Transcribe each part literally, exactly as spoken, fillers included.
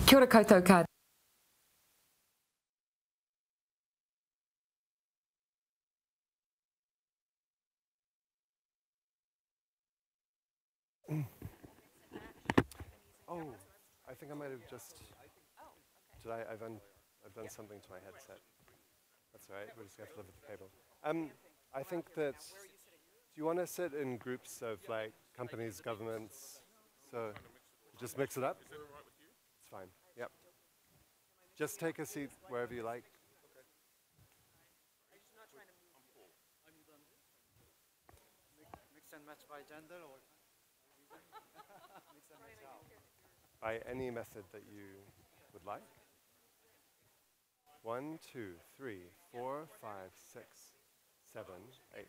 Kia ora koutou ka. Oh, I think I might have just. Did I? I've done. I've done something to my headset. That's all right. We're just gonna have to live with the cable. Um, I think that. Do you want to sit in groups of like companies, governments? So, just mix it up. It's fine. Yep. Just take a seat wherever you like. Mix and match by gender or mix and match how? By any method that you would like. One, two, three, four, five, six, seven, eight.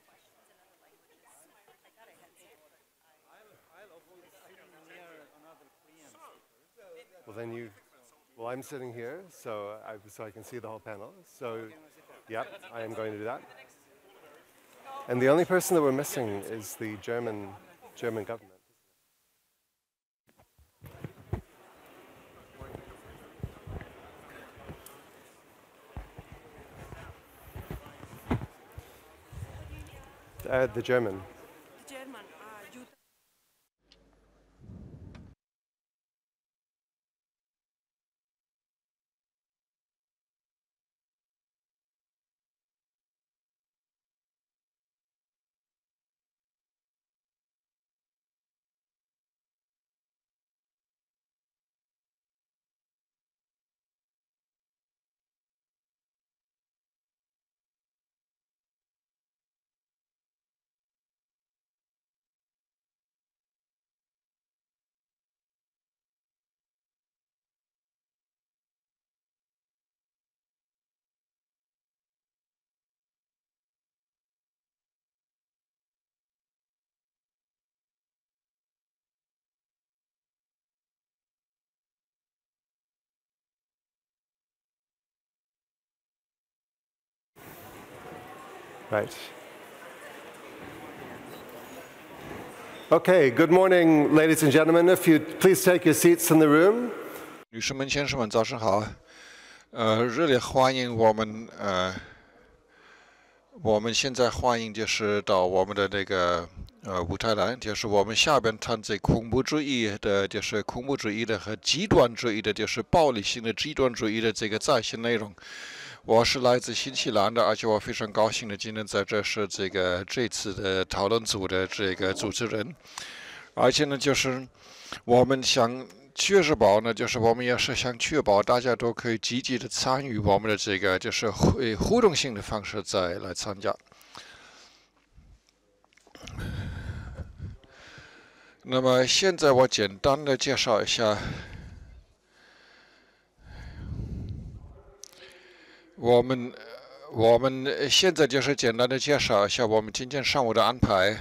Well, then you. Well, I'm sitting here, so I, so I can see the whole panel. So, yep, I am going to do that. And the only person that we're missing is the German German government. Uh, the German. The German. Ah, you. Right. Okay, good morning, ladies and gentlemen. If you'd please take your seats in the room. 女士们、先生们，早上好！呃，热烈欢迎我们呃，我们现在欢迎就是到我们的那个呃舞台来，就是我们下边谈这恐怖主义的，就是恐怖主义的和极端主义的，就是暴力性的极端主义的这个在线内容。我是来自新西兰的，而且我非常高兴的今天在这是这个这次的讨论组的这个主持人，而且呢，就是我们想确保呢，就是我们也是想确保大家都可以积极的参与我们的这个就是互互动性的方式再来参加。那么现在我简单的介绍一下。我们我们现在就是简单的介绍一下我们今天上午的安排。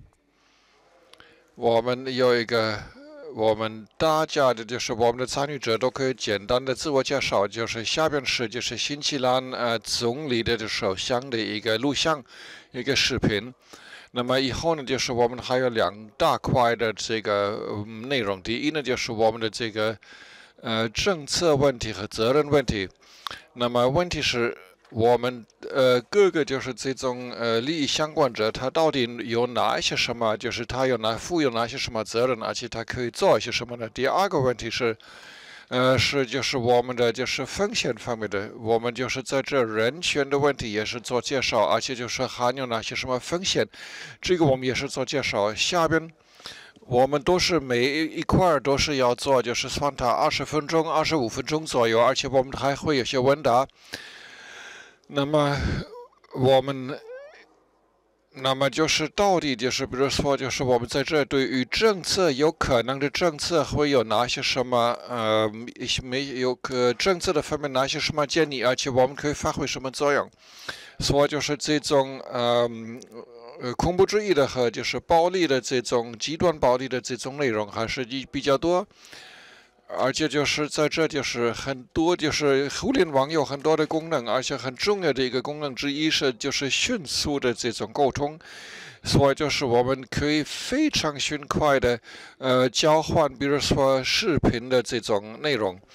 我们有一个，我们大家的就是我们的参与者都可以简单的自我介绍，就是下边是就是新西兰呃总理的首相的一个录像，一个视频。那么以后呢，就是我们还有两大块的这个、呃、内容。第一呢，就是我们的这个呃政策问题和责任问题。那么问题是我们呃各个就是这种呃利益相关者，他到底有哪一些什么，就是他有哪负有哪些什么责任，而且他可以做一些什么呢？第二个问题是，呃是就是我们的就是风险方面的，我们就是在这人权的问题也是做介绍，而且就是还有哪些什么风险，这个我们也是做介绍。下边。我们都是每一块都是要做，就是算它二十分钟、二十五分钟左右，而且我们还会有些问答。那么我们，那么就是到底就是比如说，就是我们在这对于政策有可能的政策会有哪些什么呃没有可政策的方面哪些什么建议，而且我们可以发挥什么作用？所以就是这种呃。呃，恐怖主义的和就是暴力的这种极端暴力的这种内容还是比较多，而且就是在这就是很多就是互联网有很多的功能，而且很重要的一个功能之一是就是迅速的这种沟通，所以就是我们可以非常迅快的呃交换，比如说视频的这种内容。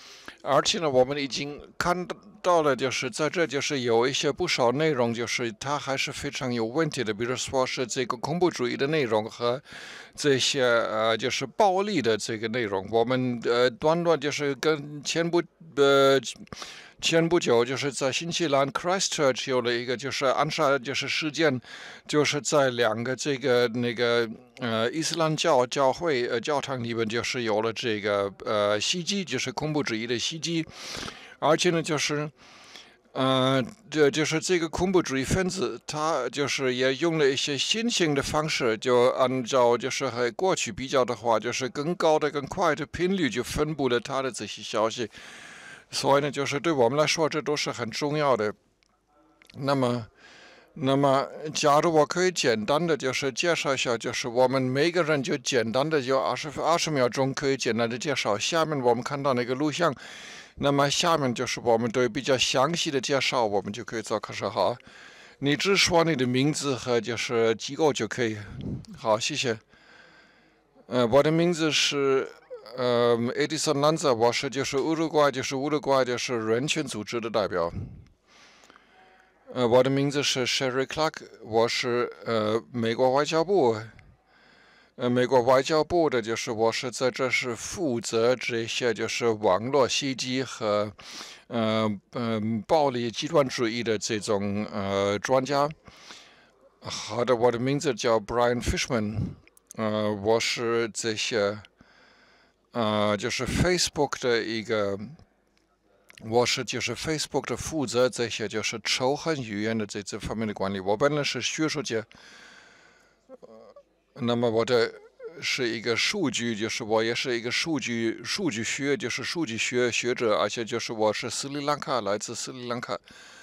而且呢，我们已经看到了，就是在这就是有一些不少内容，就是它还是非常有问题的，比如说是这个恐怖主义的内容和这些呃就是暴力的这个内容。我们呃短短就是跟前不呃。前不久，就是在新西兰 Christchurch 有了一个就是暗杀就是事件，就是在两个这个那个呃伊斯兰教教会呃教堂里面，就是有了这个呃袭击，就是恐怖主义的袭击，而且呢，就是呃这就是这个恐怖主义分子，他就是也用了一些新型的方式，就按照就是和过去比较的话，就是更高的、更快的频率就分布了他的这些消息。所以呢，就是对我们来说，这都是很重要的。那么，那么，假如我可以简单的就是介绍一下，就是我们每个人就简单的有二十二十秒钟可以简单的介绍。下面我们看到那个录像，那么下面就是我们对比较详细的介绍，我们就可以做开始好。你只说你的名字和就是机构就可以。好，谢谢。呃，我的名字是。呃 ，Edison Lanza， 我是就是乌鲁瓜，就是乌鲁瓜就是人权组织的代表。呃，我的名字是 Sherry Clark， 我是呃美国外交部，呃美国外交部的就是我是在这是负责这些就是网络袭击和呃嗯、呃、暴力极端主义的这种呃专家。好的，我的名字叫 Brian Fishman， 呃，我是这些。呃，就是 Facebook 的一个，我是就是 Facebook 的负责这些就是仇恨语言的这这方面的管理。我本来是学术界，那么我的是一个数据，就是我也是一个数据数据学，就是数据学学者，而且就是我是斯里兰卡，来自斯里兰卡。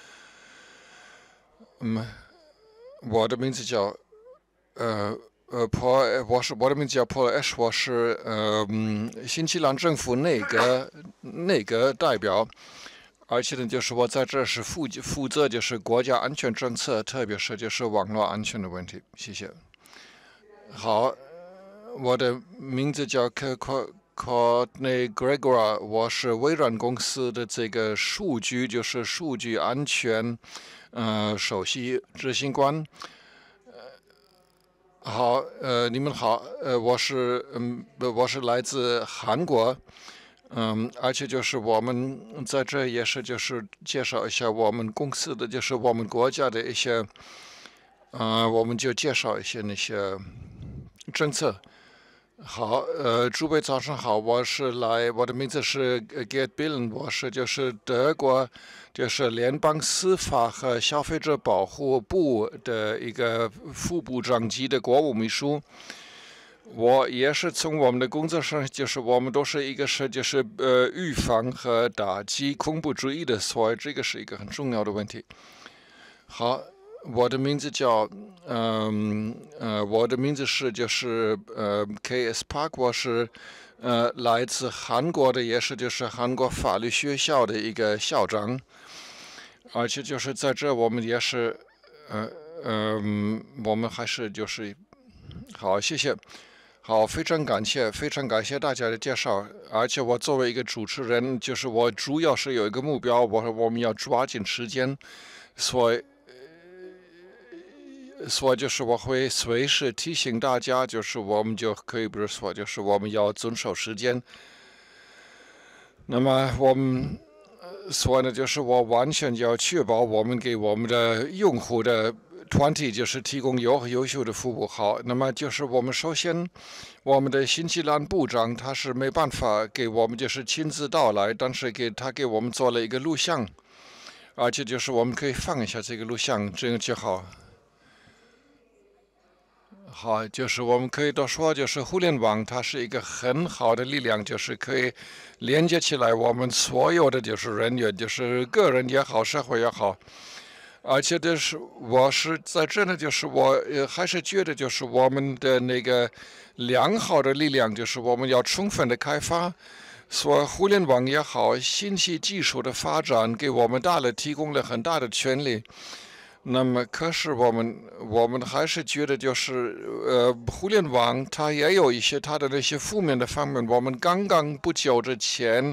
嗯，我的名字叫呃。呃，Paul， 我是我的名字叫 Paul Ash， 我是呃嗯新西兰政府内阁内阁代表，而且呢，就是我在这是负负责就是国家安全政策，特别是就是网络安全的问题。谢谢。好，我的名字叫 Courtney Gregor， 我是微软公司的这个数据就是数据安全呃首席执行官。好，呃，你们好，呃，我是，嗯，我是来自韩国，嗯，而且就是我们在这也是就是介绍一下我们公司的，就是我们国家的一些，呃，我们就介绍一些那些政策。好，呃，诸位早上好，我是来，我的名字是 Gerd Billen， 我是就是德国就是联邦司法和消费者保护部的一个副部长级的国务秘书。我也是从我们的工作上，就是我们都是一个是就是呃预防和打击恐怖主义的，所以这个是一个很重要的问题。好。我的名字叫，嗯呃，我的名字是就是呃 K S Park， 我是呃来自韩国的，也是就是韩国法律学校的一个校长，而且就是在这我们也是，呃嗯、呃，我们还是就是好，谢谢，好，非常感谢，非常感谢大家的介绍，而且我作为一个主持人，就是我主要是有一个目标，我我们要抓紧时间，所以。所以就是我会随时提醒大家，就是我们就可以比如说，就是我们要遵守时间。那么我们，所以呢，就是我完全要确保我们给我们的用户的团体就是提供优优秀的服务。好，那么就是我们首先，我们的新西兰部长他是没办法给我们就是亲自到来，但是给他给我们做了一个录像，而且就是我们可以放一下这个录像，这样就好。好，就是我们可以都说，就是互联网它是一个很好的力量，就是可以连接起来我们所有的就是人员，就是个人也好，社会也好。而且就是我是在这呢，就是我呃还是觉得就是我们的那个良好的力量，就是我们要充分的开发。说互联网也好，信息技术的发展给我们大了提供了很大的权利。那么，可是我们我们还是觉得，就是呃，互联网它也有一些它的那些负面的方面。我们刚刚不久之前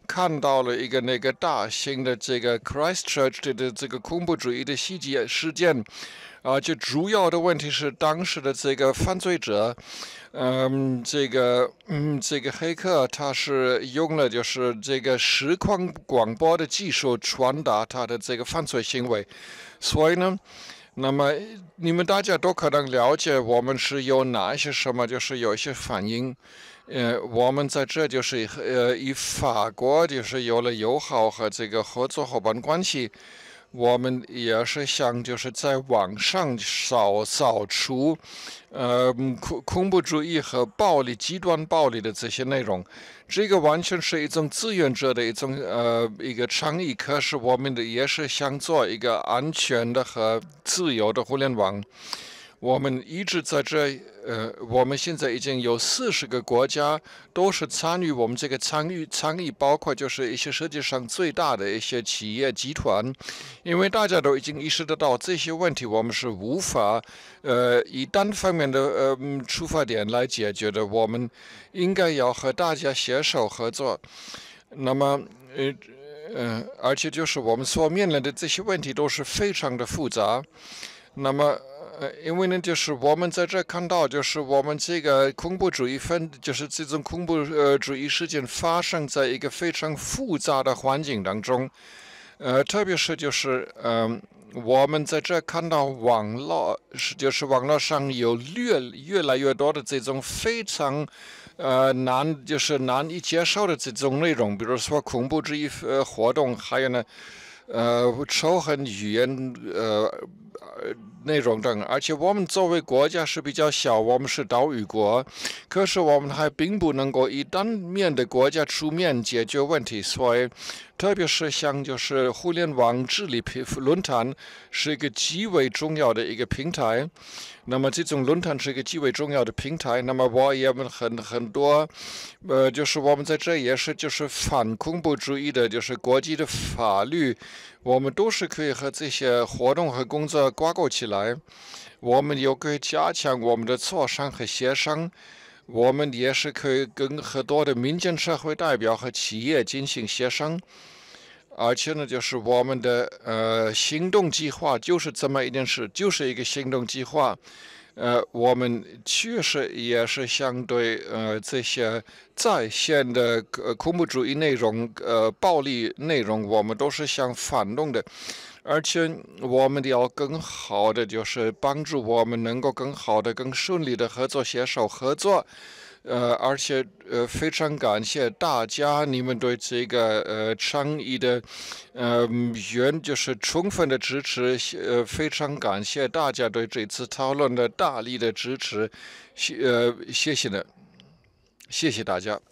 看到了一个那个大型的这个 Christchurch 的这个恐怖主义的袭击事件，而且主要的问题是当时的这个犯罪者。嗯，这个嗯，这个黑客他是用了就是这个实况广播的技术传达他的这个犯罪行为，所以呢，那么你们大家都可能了解我们是有哪一些什么，就是有一些反应。呃，我们在这就是呃，与法国就是有了友好和这个合作伙伴关系。我们也是想就是在网上扫扫除，呃，恐恐怖主义和暴力、极端暴力的这些内容，这个完全是一种志愿者的一种呃一个倡议。可是我们的也是想做一个安全的和自由的互联网。我们一直在这，呃，我们现在已经有四十个国家都是参与我们这个参与参与，包括就是一些世界上最大的一些企业集团，因为大家都已经意识得到这些问题，我们是无法，呃，以单方面的呃出发点来解决的，我们应该要和大家携手合作。那么，呃，呃，而且就是我们所面临的这些问题都是非常的复杂。那么。呃，因为呢，就是我们在这看到，就是我们这个恐怖主义分，就是这种恐怖呃主义事件发生在一个非常复杂的环境当中，呃，特别是就是嗯、呃，我们在这看到网络是就是网络上有越越来越多的这种非常呃难就是难以接受的这种内容，比如说恐怖主义呃活动，还有呢呃仇恨语言呃。内容等，而且我们作为国家是比较小，我们是岛屿国，可是我们还并不能够以单面的国家出面解决问题，所以特别是像就是互联网治理论坛是一个极为重要的一个平台。那么这种论坛是一个极为重要的平台。那么我也们很很多，呃，就是我们在这也是就是反恐怖主义的，就是国际的法律，我们都是可以和这些活动和工作挂钩起来。我们又可以加强我们的磋商和协商。我们也是可以跟很多的民间社会代表和企业进行协商。而且呢，就是我们的呃行动计划就是这么一件事，就是一个行动计划。呃，我们确实也是相对呃这些在线的呃恐怖主义内容、呃暴力内容，我们都是想反动的。而且我们要更好的就是帮助我们能够更好的、更顺利的合作、携手合作。呃，而且呃，非常感谢大家你们对这个呃倡议的呃原就是充分的支持，呃，非常感谢大家对这次讨论的大力的支持，呃，谢谢的，谢谢大家。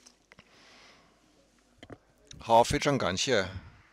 好，非常感谢。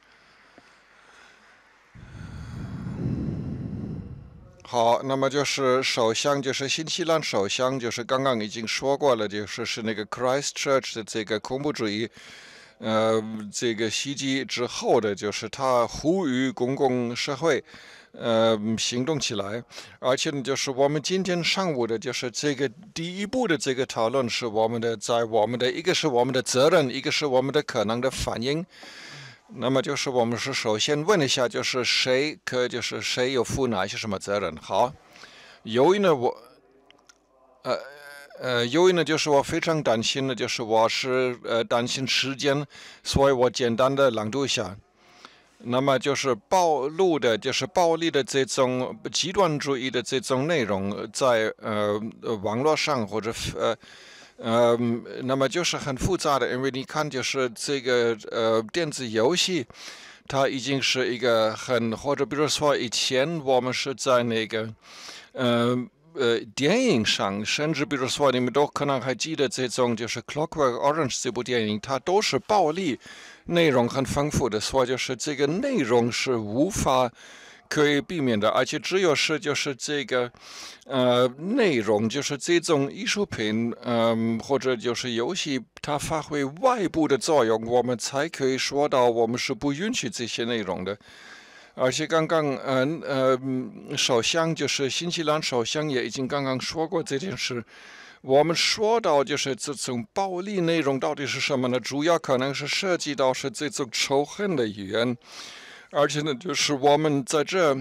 好，那么就是首相，就是新西兰首相，就是刚刚已经说过了，就是是那个 Christchurch 的这个恐怖主义，呃，这个袭击之后的，就是他呼吁公共社会，呃，行动起来。而且呢，就是我们今天上午的，就是这个第一步的这个讨论是我们的，在我们的一个是我们的责任，一个是我们的可能的反应。那么就是我们是首先问一下，就是谁可就是谁有负哪些什么责任？好，由于呢我，呃呃，由于呢就是我非常担心呢，就是我是呃担心时间，所以我简单的朗读一下。那么就是暴露的，就是暴力的这种极端主义的这种内容，在呃网络上或者呃。呃，那么就是很复杂的，因为你看，就是这个呃电子游戏，它已经是一个很或者比如说以前我们是在那个呃呃电影上，甚至比如说你们都可能还记得这种就是《Clockwork Orange》这部电影，它都是暴力内容很丰富的，所以就是这个内容是无法可以避免的，而且只有是就是这个。呃，内容就是这种艺术品，嗯、呃，或者就是游戏，它发挥外部的作用，我们才可以说到我们是不允许这些内容的。而且刚刚，嗯 呃, 呃，首相就是新西兰首相也已经刚刚说过这件事。 我们说到就是这种暴力内容到底是什么呢？主要可能是涉及到是这种仇恨的语言，而且呢，就是我们在这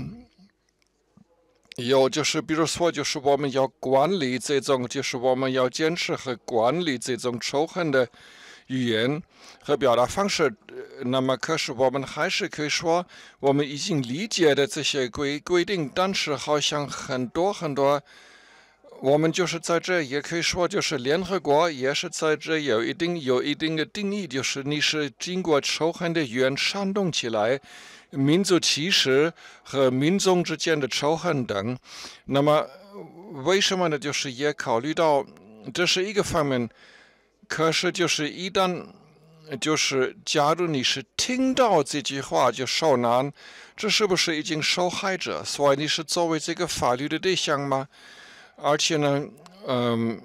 有就是比如说就是我们要管理这种，就是我们要坚持和管理这种仇恨的语言和表达方式。那么可是我们还是可以说，我们已经理解的这些规规定，但是好像很多很多。我们就是在这也可以说，就是联合国也是在这有一定有一定的定义，就是你是经过仇恨的语言煽动起来，民族歧视和民众之间的仇恨等。那么为什么呢？就是也考虑到这是一个方面，可是就是一旦就是假如你是听到这句话就受难，这是不是已经受害者？所以你是作为这个法律的对象吗？而且呢，嗯，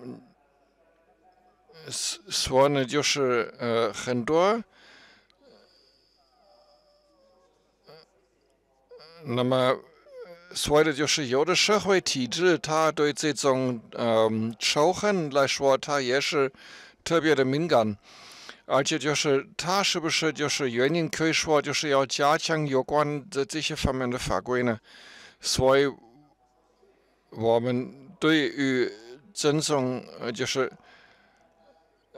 说呢，就是呃，很多，那么所谓的就是有的社会体制，它对这种嗯仇恨来说，它也是特别的敏感，而且就是它是不是就是原因可以说就是要加强有关的这些方面的法规呢？所以我们对于这种呃，就是呃，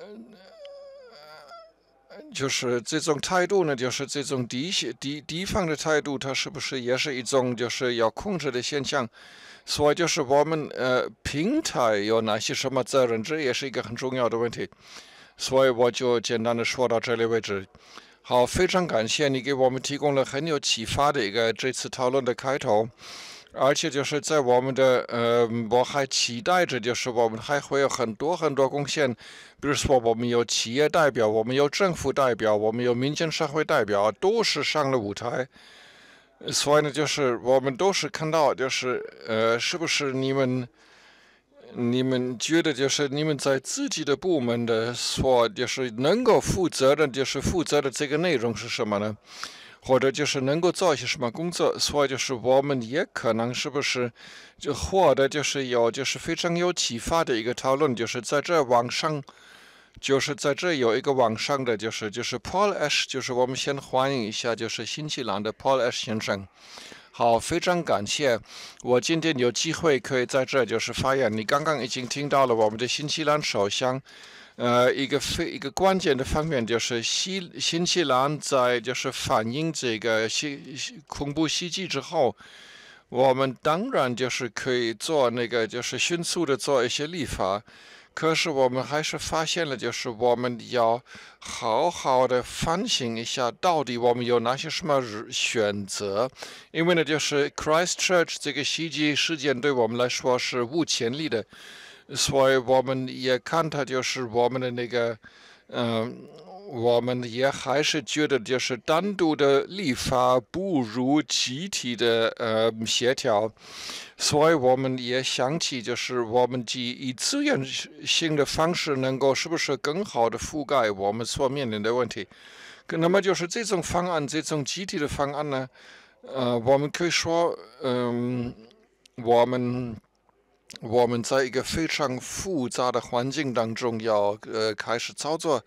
就是这种态度呢，就是这种敌敌敌方的态度，它是不是也是一种就是要控制的现象？所以就是我们呃平台有哪些什么责任，这也是一个很重要的问题。所以我就简单的说到这里为止。好，非常感谢你给我们提供了很有启发的一个这次讨论的开头。而且就是在我们的呃，我还期待着，就是我们还会有很多很多贡献，比如说我们有企业代表，我们有政府代表，我们有民间社会代表，都是上了舞台。所以呢，就是我们都是看到，就是呃，是不是你们你们觉得就是你们在自己的部门的所就是能够负责的，就是负责的这个内容是什么呢？或者就是能够做一些什么工作，所以就是我们也可能是不是就获得就是有就是非常有启发的一个讨论，就是在这网上，就是在这有一个网上的就是就是 Paul Ash， 就是我们先欢迎一下就是新西兰的 Paul Ash 先生。好，非常感谢我今天有机会可以在这就是发言。你刚刚已经听到了我们的新西兰首相。呃，一个非一个关键的方面就是西新西兰在就是反映这个袭恐怖袭击之后，我们当然就是可以做那个就是迅速的做一些立法，可是我们还是发现了，就是我们要好好的反省一下，到底我们有哪些什么选择？因为呢，就是 Christchurch 这个袭击事件对我们来说是无前例的。所以我们也看它就是我们的那个，嗯、呃，我们也还是觉得就是单独的立法不如集体的呃协调，所以我们也想起就是我们以以资源性的方式能够是不是更好的覆盖我们所面临的问题。那么就是这种方案，这种集体的方案呢，呃，我们可以说，嗯、呃，我们。我们在一个非常复杂的环境当中要呃开始操作，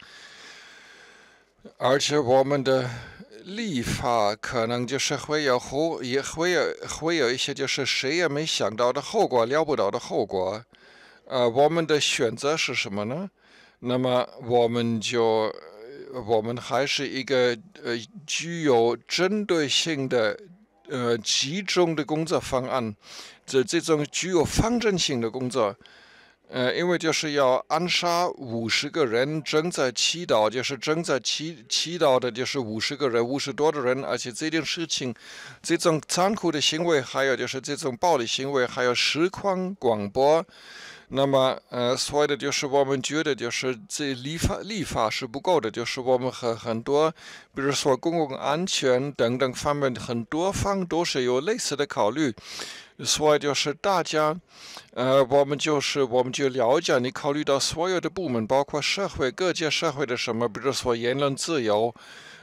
而且我们的立法可能就是会有后也会有会有一些就是谁也没想到的后果，料不到的后果。呃，我们的选择是什么呢？那么我们就我们还是一个呃具有针对性的呃集中的工作方案。这这种具有方针性的工作，呃，因为就是要暗杀五十个人，正在祈祷，就是正在祈祈祷的，就是五十个人，五十多的人，而且这件事情，这种残酷的行为，还有就是这种暴力行为，还有实况广播，那么呃，所谓的就是我们觉得就是这立法立法是不够的，就是我们和很多，比如说公共安全等等方面，很多方都是有类似的考虑。所以就是大家，呃，我们就是我们就了解，你考虑到所有的部门，包括社会各界社会的什么，比如说言论自由，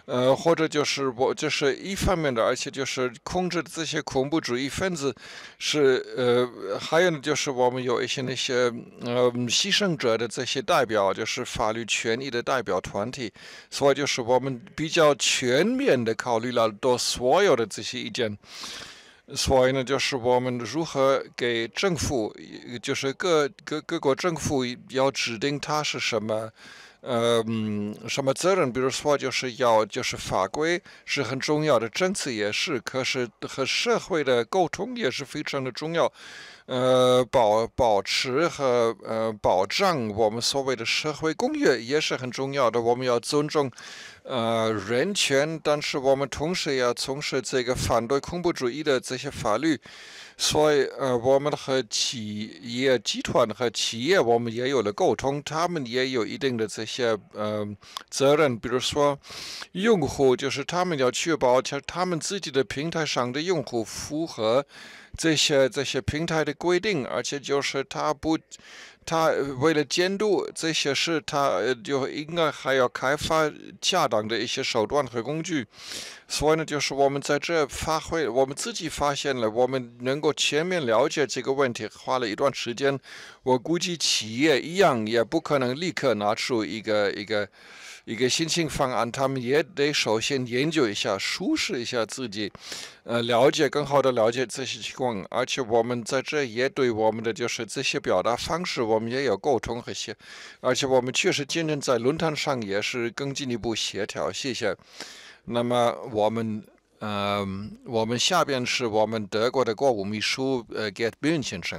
呃，或者就是我这是一方面的，而且就是控制这些恐怖主义分子是呃，还有呢就是我们有一些那些呃牺牲者的这些代表，就是法律权益的代表团体，所以就是我们比较全面的考虑了到所有的这些意见。所以呢，就是我们如何给政府，就是各各各国政府要指定它是什么，呃，嗯，什么责任？比如说，就是要就是法规是很重要的，政策也是，可是和社会的沟通也是非常的重要。呃，保保持和呃保障我们所谓的社会公约也是很重要的。我们要尊重呃人权，但是我们同时也要从事这个反对恐怖主义的这些法律。所以呃，我们和企业集团和企业我们也有了沟通，他们也有一定的这些呃责任，比如说用户就是他们要确保他们自己的平台上的用户符合这些这些平台的规定，而且就是他不，他为了监督这些事，他就应该还要开发恰当的一些手段和工具。所以呢，就是我们在这发挥，我们自己发现了，我们能够全面了解这个问题，花了一段时间。我估计企业一样也不可能立刻拿出一个一个。一个新型方案，他们也得首先研究一下，熟识一下自己，呃，了解更好的了解这些情况，而且我们在这也对我们的就是这些表达方式，我们也有沟通和协，而且我们确实今天在论坛上也是更进一步协调。谢谢。那么我们。呃，我们下边是我们德国的国务秘书呃 Gerd Böhn 先生。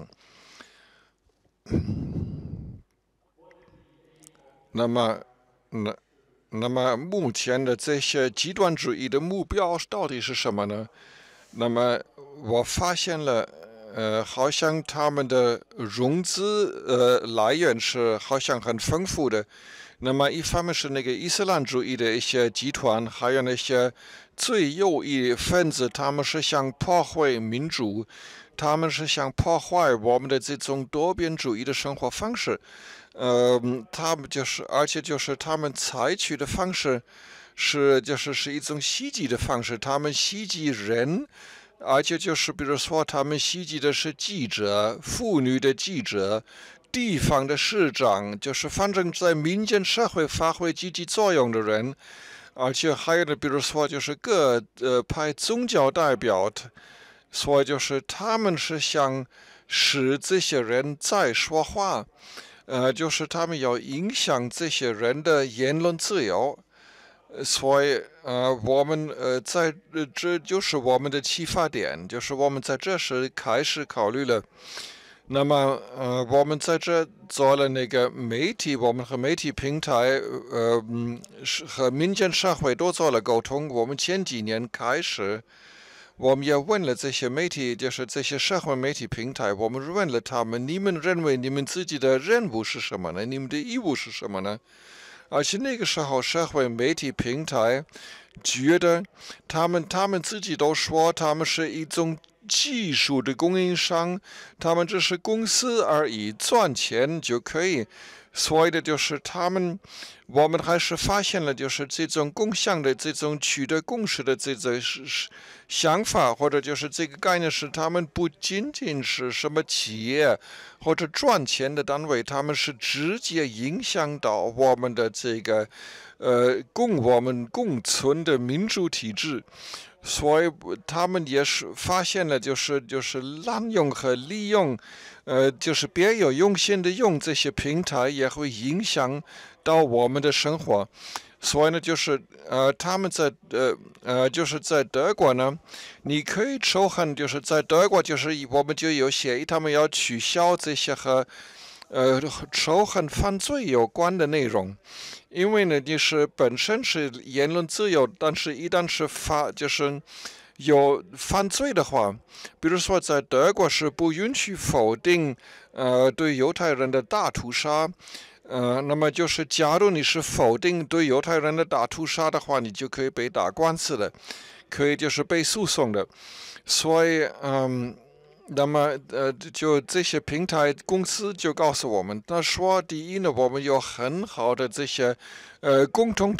那么，那。那么目前的这些极端主义的目标到底是什么呢？那么我发现了，呃，好像他们的融资呃来源是好像很丰富的。那么一方面是那个伊斯兰主义的一些集团，还有那些最右翼分子，他们是想破坏民主，他们是想破坏我们的这种多边主义的生活方式。呃，他们就是，而且就是他们采取的方式是，就是是一种袭击的方式。他们袭击人，而且就是比如说，他们袭击的是记者、妇女的记者、地方的市长，就是反正在民间社会发挥积极作用的人。而且还有的，比如说就是各呃派宗教代表，所以就是他们是想使这些人再说话。呃，就是他们要影响这些人的言论自由，所以呃，我们呃在呃这就是我们的启发点，就是我们在这时开始考虑了。那么呃，我们在这做了那个媒体，我们和媒体平台呃嗯是和民间社会都做了沟通。我们前几年开始。我们也问了这些媒体，就是这些社会媒体平台，我们问了他们：你们认为你们自己的任务是什么呢？你们的义务是什么呢？而且那个时候，社会媒体平台觉得他们他们自己都说，他们是一种技术的供应商，他们只是公司而已，赚钱就可以。所以的就是他们，我们还是发现了，就是这种共享的这种取得共识的这种是是想法，或者就是这个概念是，他们不仅仅是什么企业或者赚钱的单位，他们是直接影响到我们的这个呃共我们共存的民主体制。所以他们也是发现了，就是就是滥用和利用，呃，就是别有用心的用这些平台，也会影响到我们的生活。所以呢，就是呃，他们在呃呃，就是在德国呢，你可以仇恨，就是在德国，就是我们就有协议，他们要取消这些和呃仇恨犯罪有关的内容。因为呢，就是本身是言论自由，但是一旦是发就是有犯罪的话，比如说在德国是不允许否定呃对犹太人的大屠杀，呃，那么就是假如你是否定对犹太人的大屠杀的话，你就可以被打官司的，可以就是被诉讼的。所以嗯。那么，呃，就这些平台公司就告诉我们，他说，第一呢，我们有很好的这些，呃，共同体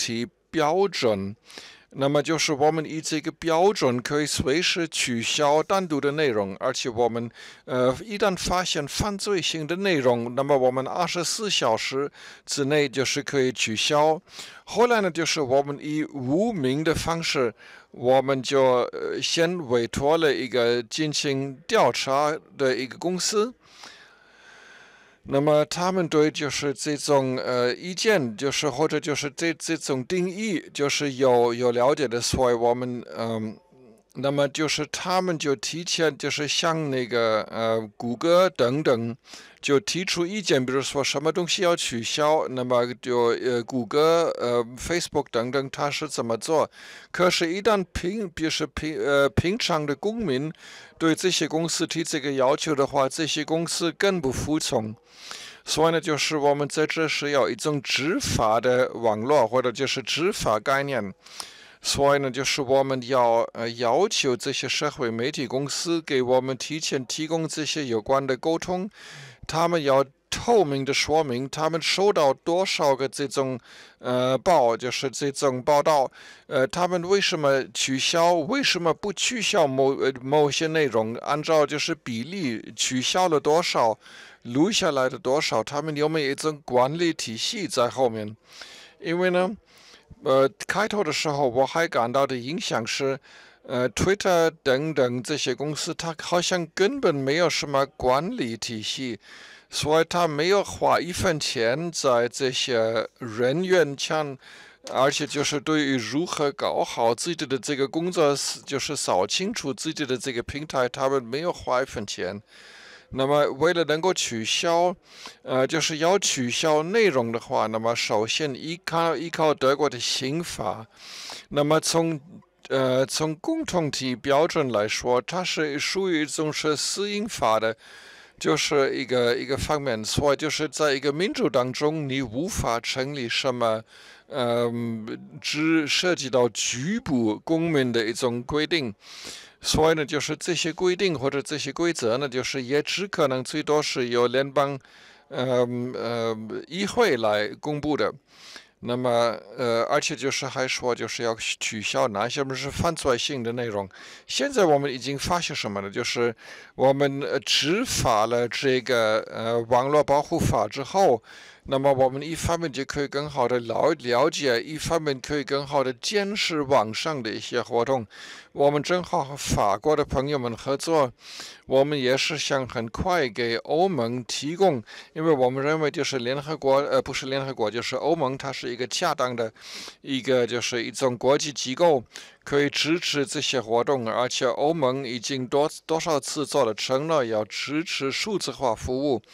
标准。那么就是我们以这个标准可以随时取消单独的内容，而且我们呃一旦发现犯罪性的内容，那么我们二十四小时之内就是可以取消。后来呢，就是我们以无名的方式，我们就呃先委托了一个进行调查的一个公司。那么他们对就是这种呃意见，就是或者就是这这种定义，就是有有了解的，所以我们嗯，那么就是他们就提前就是向那个呃谷歌等等就提出意见，比如说什么东西要取消，那么就呃谷歌呃 Facebook 等等它是怎么做，可是，一旦平就是平呃平常的公民对这些公司提这个要求的话，这些公司更不服从。所以呢，就是我们在这是要一种执法的网络，或者就是执法概念。所以呢，就是我们要呃要求这些社会媒体公司给我们提前提供这些有关的沟通，他们要透明的说明他们收到多少个这种呃报，就是这种报道，呃，他们为什么取消，为什么不取消某呃某些内容，按照就是比例取消了多少。录下来的多少，他们有没有一种管理体系在后面？因为呢，呃，开头的时候我还感到的影响是，呃，Twitter 等等这些公司，它好像根本没有什么管理体系，所以他没有花一分钱在这些人员上，而且就是对于如何搞好自己的这个工作，就是扫清楚自己的这个平台，他们没有花一分钱。那么，为了能够取消，呃，就是要取消内容的话，那么首先依靠依靠德国的刑法，那么从呃从共同体标准来说，它是属于一种是私营法的，就是一个一个方面，所以就是在一个民主当中，你无法成立什么。嗯，只涉及到局部公民的一种规定。所以呢，就是这些规定或者这些规则呢，就是也只可能最多是由联邦呃呃议会来公布的。那么呃，而且就是还说就是要取消哪些是犯罪性的内容。现在我们已经发现什么呢？就是我们执法了这个呃网络保护法之后。那么我们一方面就可以更好的了了解，一方面可以更好的监视网上的一些活动。我们正好和法国的朋友们合作，我们也是想很快给欧盟提供，因为我们认为就是联合国，呃，不是联合国，就是欧盟，它是一个恰当的一个就是一种国际机构，可以支持这些活动，而且欧盟已经多多少次做了承诺，要支持数字化服务。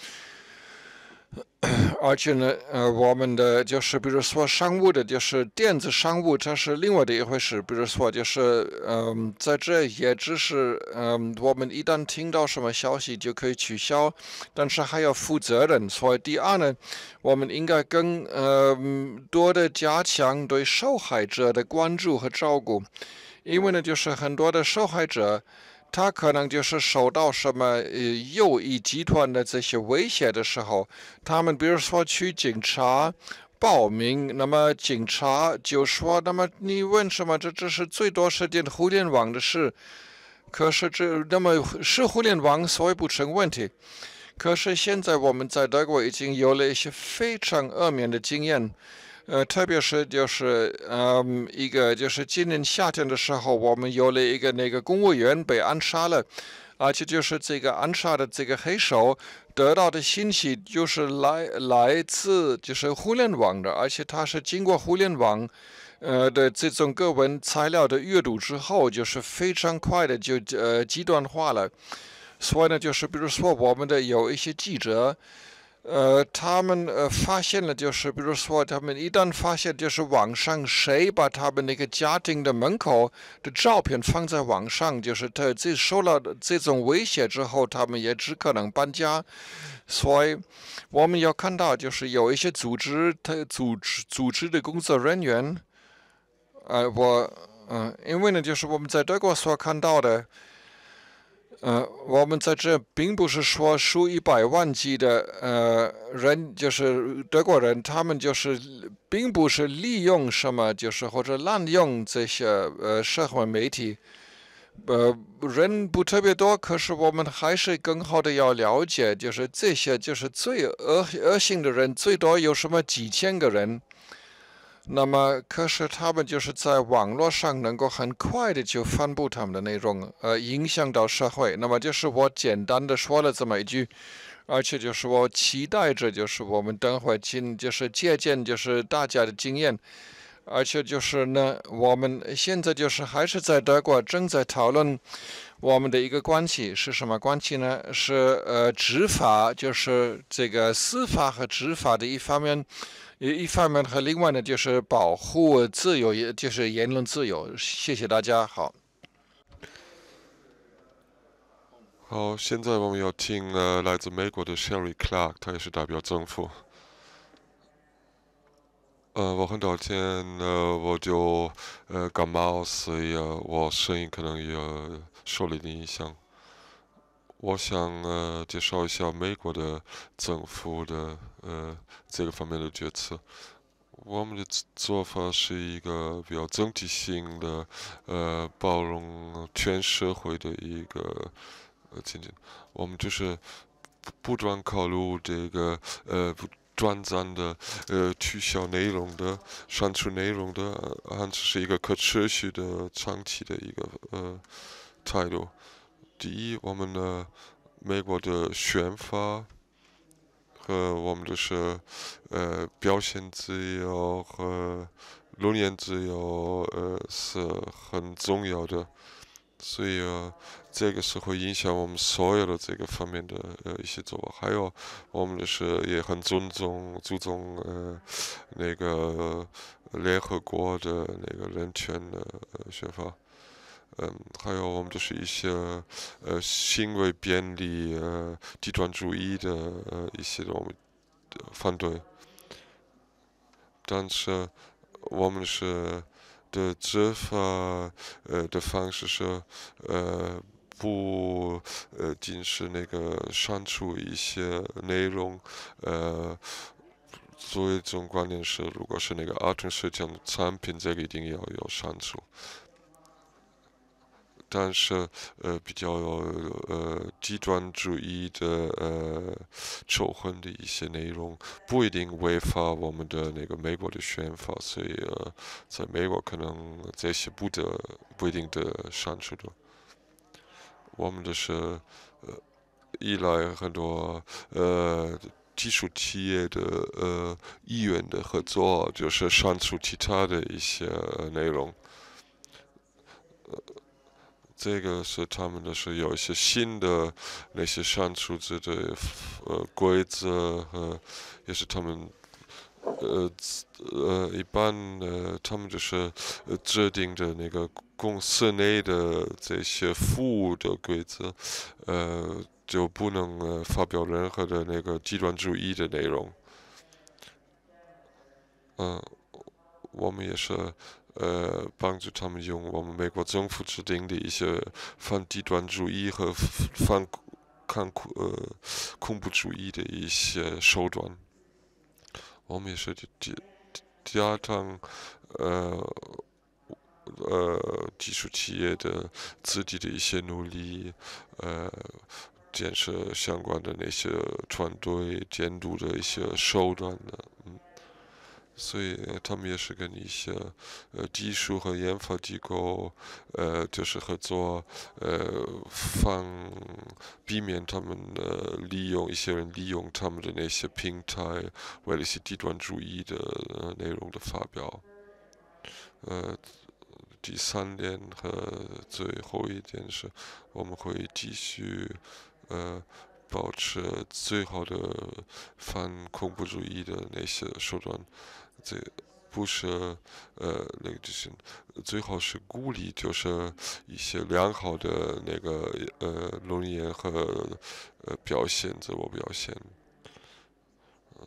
而且呢，呃，我们的就是比如说商务的，就是电子商务，这是另外的一回事。比如说，就是嗯，在这也只是嗯，我们一旦听到什么消息就可以取消，但是还要负责任。所以第二呢，我们应该更呃多的加强对受害者的关注和照顾，因为呢，就是很多的受害者。他可能就是受到什么呃右翼集团的这些威胁的时候，他们比如说去警察报名，那么警察就说，那么你问什么？这这是最多是件互联网的事，可是这那么是互联网，所以不成问题。可是现在我们在德国已经有了一些非常恶劣的经验。呃，特别是就是嗯，一个就是今年夏天的时候，我们有了一个那个公务员被暗杀了，而且就是这个暗杀的这个黑手得到的信息就是来来自就是互联网的，而且他是经过互联网呃的这种个文材料的阅读之后，就是非常快的就呃极端化了。所以呢，就是比如说我们的有一些记者。呃，他们呃发现了，就是比如说，他们一旦发现，就是网上谁把他们那个家庭的门口的照片放在网上，就是他这受到这种威胁之后，他们也只可能搬家。所以我们要看到，就是有一些组织，他组织组织的工作人员，呃，我嗯、呃，因为呢，就是我们在德国所看到的。 呃，我们在这并不是说数以百万计的呃人，就是德国人，他们就是并不是利用什么，就是或者滥用这些呃社会媒体。呃，人不特别多，可是我们还是更好的要了解，就是这些就是最恶恶性的人，最多有什么几千个人。那么，可是他们就是在网络上能够很快的就发布他们的内容，呃，影响到社会。那么，就是我简单的说了这么一句，而且就是我期待着，就是我们等会进，就是借鉴，就是大家的经验。而且就是呢，我们现在就是还是在德国正在讨论我们的一个关系是什么关系呢？是呃执法，就是这个司法和执法的一方面，一方面和另外呢就是保护自由，就是言论自由。谢谢大家，好。 好，现在我们要听呃来自美国的 Sherry Clark， 他也是代表政府。呃，我很抱歉，呃，我就呃感冒，所以呃我声音可能也受了一点影响。我想呃介绍一下美国的政府的呃这个方面的决策。我们的做法是一个比较整体性的，呃，包容全社会的一个呃前进。我们就是不断考虑这个呃不。短暂的，呃，取消内容的、删除内容的，还是一个可持续的、长期的一个呃态度。第一，我们的美国的选法和我们就是呃表现自由和论言自由呃是很重要的。所以呃，这个是会影响我们所有的这个方面的呃一些做法。还有，我们就是也很尊重、注重呃那个联合国的那个人权的呃选法。嗯，还有我们就是一些呃行为便利、呃极端主义的呃一些我们反对。但是我们是。的执法呃的方式是呃不呃仅是那个删除一些内容，呃作为一种观念是，如果是那个儿童摄像产品，这个一定要要删除。但是呃比较呃极端主义的呃仇恨的一些内容不一定违反我们的那个美国的宪法，所以呃在美国可能这些不得不一定的删除的。我们的是呃依赖很多呃技术企业的呃意愿的合作，就是删除其他的一些内容。这个是他们的是有一些新的那些删除制的呃规则和也是他们呃呃一般呃他们就是呃制定的那个公司内的这些服务的规则，呃就不能呃发表任何的那个极端主义的内容。嗯、呃，我们也是。呃，帮助他们用我们美国政府制定的一些反极端主义和反抗呃恐怖主义的一些手段。我们也是加加强呃呃技术企业的自己的一些努力，呃建设相关的那些团队监督的一些手段的，嗯。所以他们也是跟一些呃技术和研发机构呃就是合作，呃防避免他们呃利用一些人利用他们的那些平台为了一些极端主义的、呃、内容的发表。呃，第三点和最后一点是，我们会继续呃。保持最好的反恐怖主义的那些手段，这不是呃那个就是最好是鼓励，就是一些良好的那个呃论言和呃表现，自我表现。呃，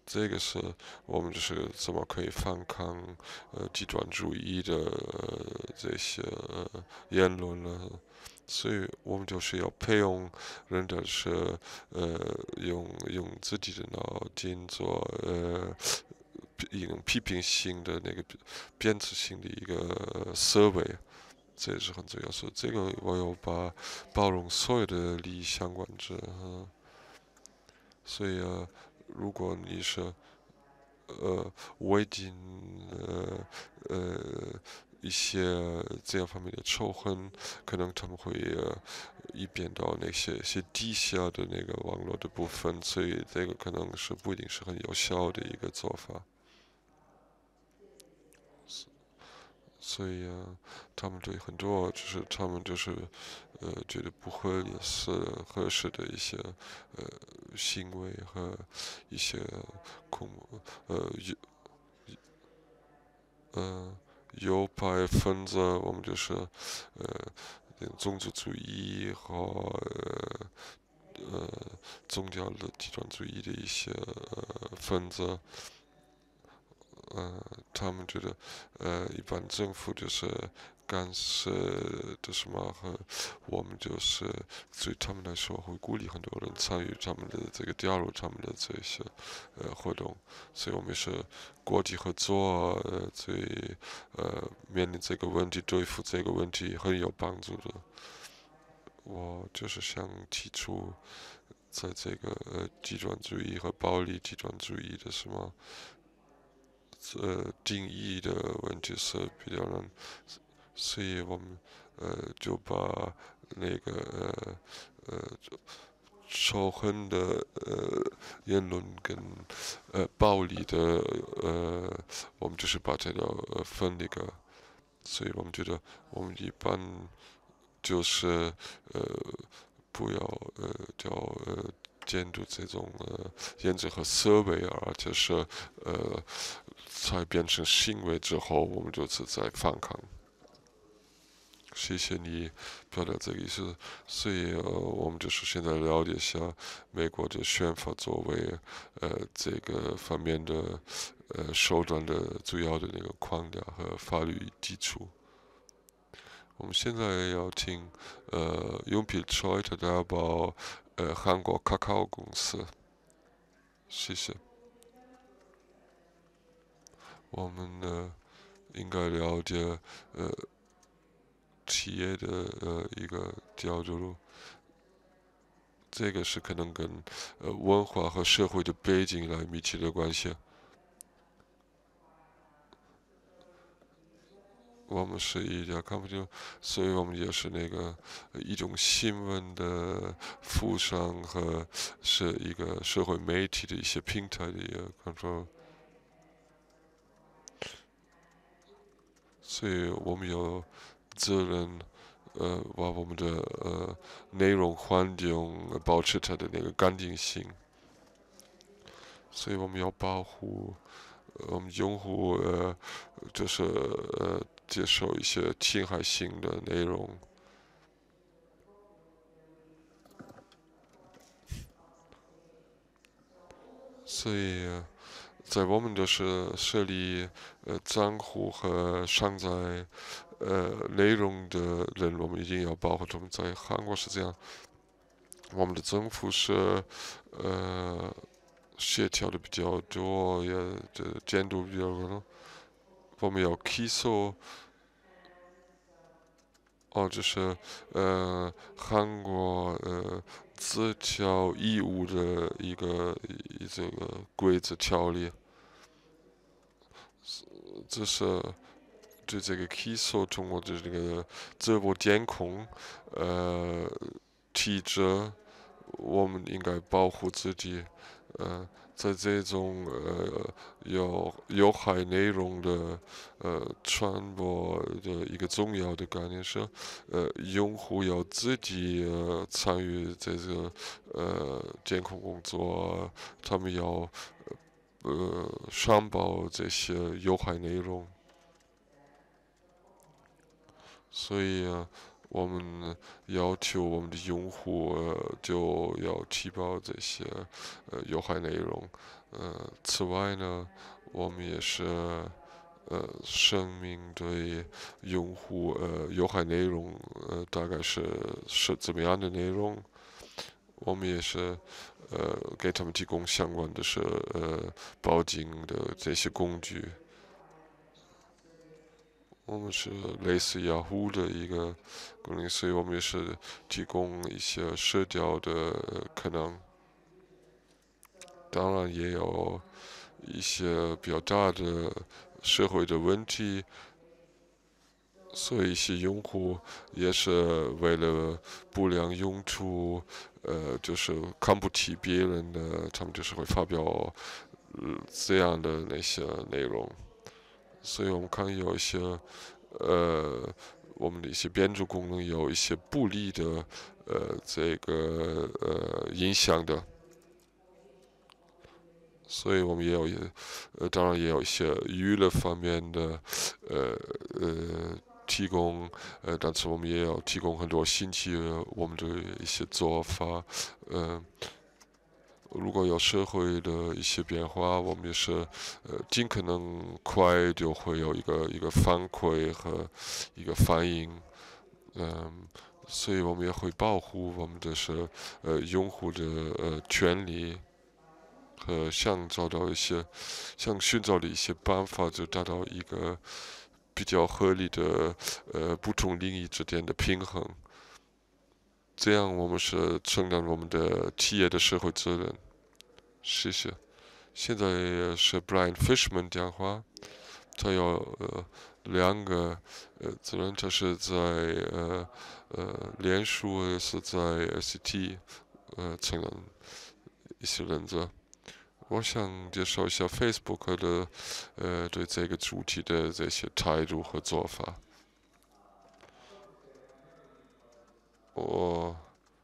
这个是我们就是怎么可以反抗呃极端主义的、呃、这些、呃、言论呢？所以我们就是要培养人的是呃用用自己的脑筋做呃一种批评性的那个鞭策性的一个思维，这也是很重要。所以这个我要把包容所有的利益相关者。嗯、所以呃，如果你是呃围巾呃呃一些这样方面的仇恨，可能他们会呃一边到那些些地下的那个网络的部分，所以这个可能是不一定是很有效的一个做法。所以啊，他们对很多就是他们就是呃觉得不合理是合适的一些呃行为和一些恐呃有呃右派分子，我们就是呃种族主义和呃呃宗教的极端主义的一些呃分子。呃，他们觉得，呃，一般政府就是干涉的什么和我们就是对他们来说会鼓励很多人参与他们的这个加入他们的这些呃活动，所以我们是国际合作，呃，对呃面临这个问题对付这个问题很有帮助的。我就是想提出，在这个呃极端主义和暴力极端主义的什么。呃定义的问题是比较难，所以我们呃就把那个呃呃仇恨的呃言论跟呃暴力的呃，我们就是把这个呃分那个，所以我们觉得我们一般就是呃不要呃叫呃监督这种呃言辞和思维，而且是呃在变成行为之后，我们就是在反抗。谢谢你表达这个意思，所以呃，我们就是现在了解一下美国的宪法作为呃这个方面的呃手段的主要的那个框架和法律基础。我们现在要听呃永平 Choi 他要报呃韩国 Kakao 公司，谢谢。我们呢应该了解呃企业的呃一个角度，这个是可能跟呃文化和社会的背景来密切的关系。我们是一家 company，所以我们也是那个一种新闻的附上和是一个社会媒体的一些平台的一个 control，所以我们有责任呃把我们的呃内容环境保持它的那个干净性，所以我们要保护我们用户呃就是呃接受一些侵害性的内容。所以，在我们就是设立呃账户和上载呃内容的人，我们一定要保护他们。在韩国是这样，我们的政府是呃协调的比较多，也的监督比较多。我们要起诉，哦，就是呃韩国呃自交义务的一个一这个规则条例。这是对这个起诉通过的这个自我监控呃体制，我们应该保护自己。呃，在这种呃有有害内容的呃传播的一个重要的概念是，呃，用户要自己呃参与这个呃监控工作，他们要呃上报这些有害内容。所以、啊、 我们要求我们的用户呃就要提报这些呃有害内容。呃，此外呢，我们也是呃声明对用户呃有害内容呃大概是是怎么样的内容。我们也是呃给他们提供相关的是呃报警的这些工具。我们是类似雅虎的一个功能，所以我们也是提供一些社交的可能。当然也有一些比较大的社会的问题，所以一些用户也是为了不良用途，呃，就是看不起别人的，他们就是会发表呃这样的那些内容。所以我们看有一些呃，我们的一些编辑功能有一些不利的呃这个呃影响的。所以我们也有，呃，当然也有一些娱乐方面的，呃呃提供，呃，但是我们也要提供很多新奇的我们的一些做法，呃，如果有社会的一些变化，我们也是，呃，尽可能快就会有一个一个反馈和一个反应，嗯，所以我们也会保护我们的是，呃，用户的呃权利。和想找到一些，想寻找的一些办法，就达到一个比较合理的呃不同利益之间的平衡。这样我们是承担我们的企业的社会责任。谢谢。现在是 Brian Fishman 讲话，他有呃两个呃责任，他是在呃呃脸书也是在 S C T 呃承担一些任责。我想介绍一下 Facebook 的呃对这个主题的这些态度和做法。我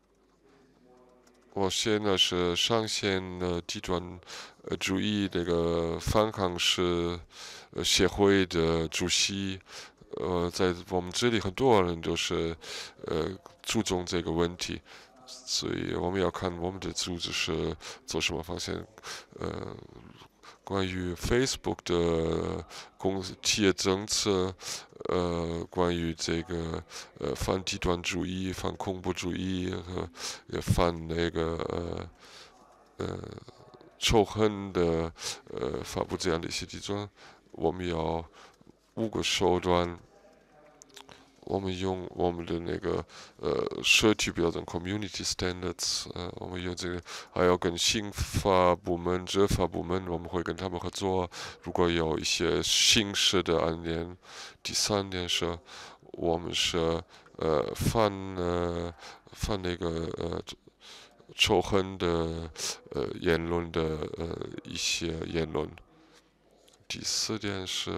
我现在是上线的极端呃主义这个反抗式呃协会的主席。呃，在我们这里很多人都是呃注重这个问题。所以我们要看我们的组织是做什么方向。呃，关于 Facebook 的公企业政策，呃，关于这个呃反极端主义、反恐怖主义和也反那个呃呃仇恨的呃发布这样的一些计划，我们要五个手段。我们用我们的那个呃社区标准 （community standards），呃，我们用这个，还要跟刑法部门、执法部门，我们会跟他们合作。如果有一些刑事的案件，第三点是，我们是呃反呃反那个呃仇恨的呃言论的呃一些言论。第四点是，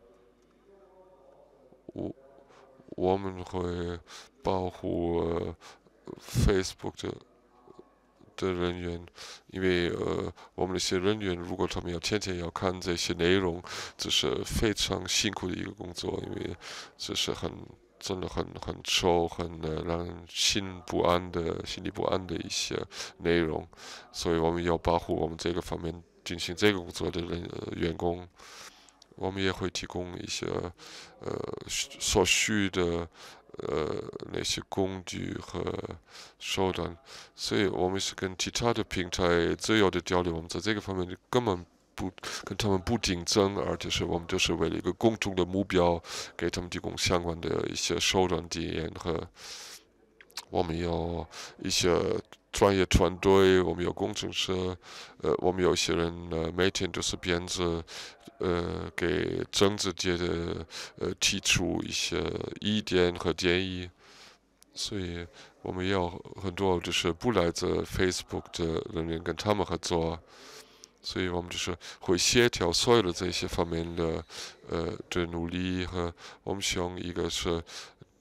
我。我们会保护、呃、Facebook 的的人员，因为呃，我们那些人员如果他们要天天要看这些内容，这是非常辛苦的一个工作，因为这是很真的很很臭、很呃让人心不安的、心里不安的一些内容，所以我们要保护我们这个方面进行这个工作的人、呃、员工。我们也会提供一些呃所需的呃那些工具和手段，所以我们是跟其他的平台自由的交流。我们在这个方面根本不跟他们不竞争，而且是我们就是为了一个共同的目标，给他们提供相关的一些手段经验和我们有一些专业团队，我们有工程师，呃，我们有些人呃每天都是编制。呃，给政治界的呃提出一些意见和建议，所以我们要很多就是不来自 Facebook 的人员跟他们合作，所以我们就是会协调所有的这些方面的呃的努力和我们希望一个是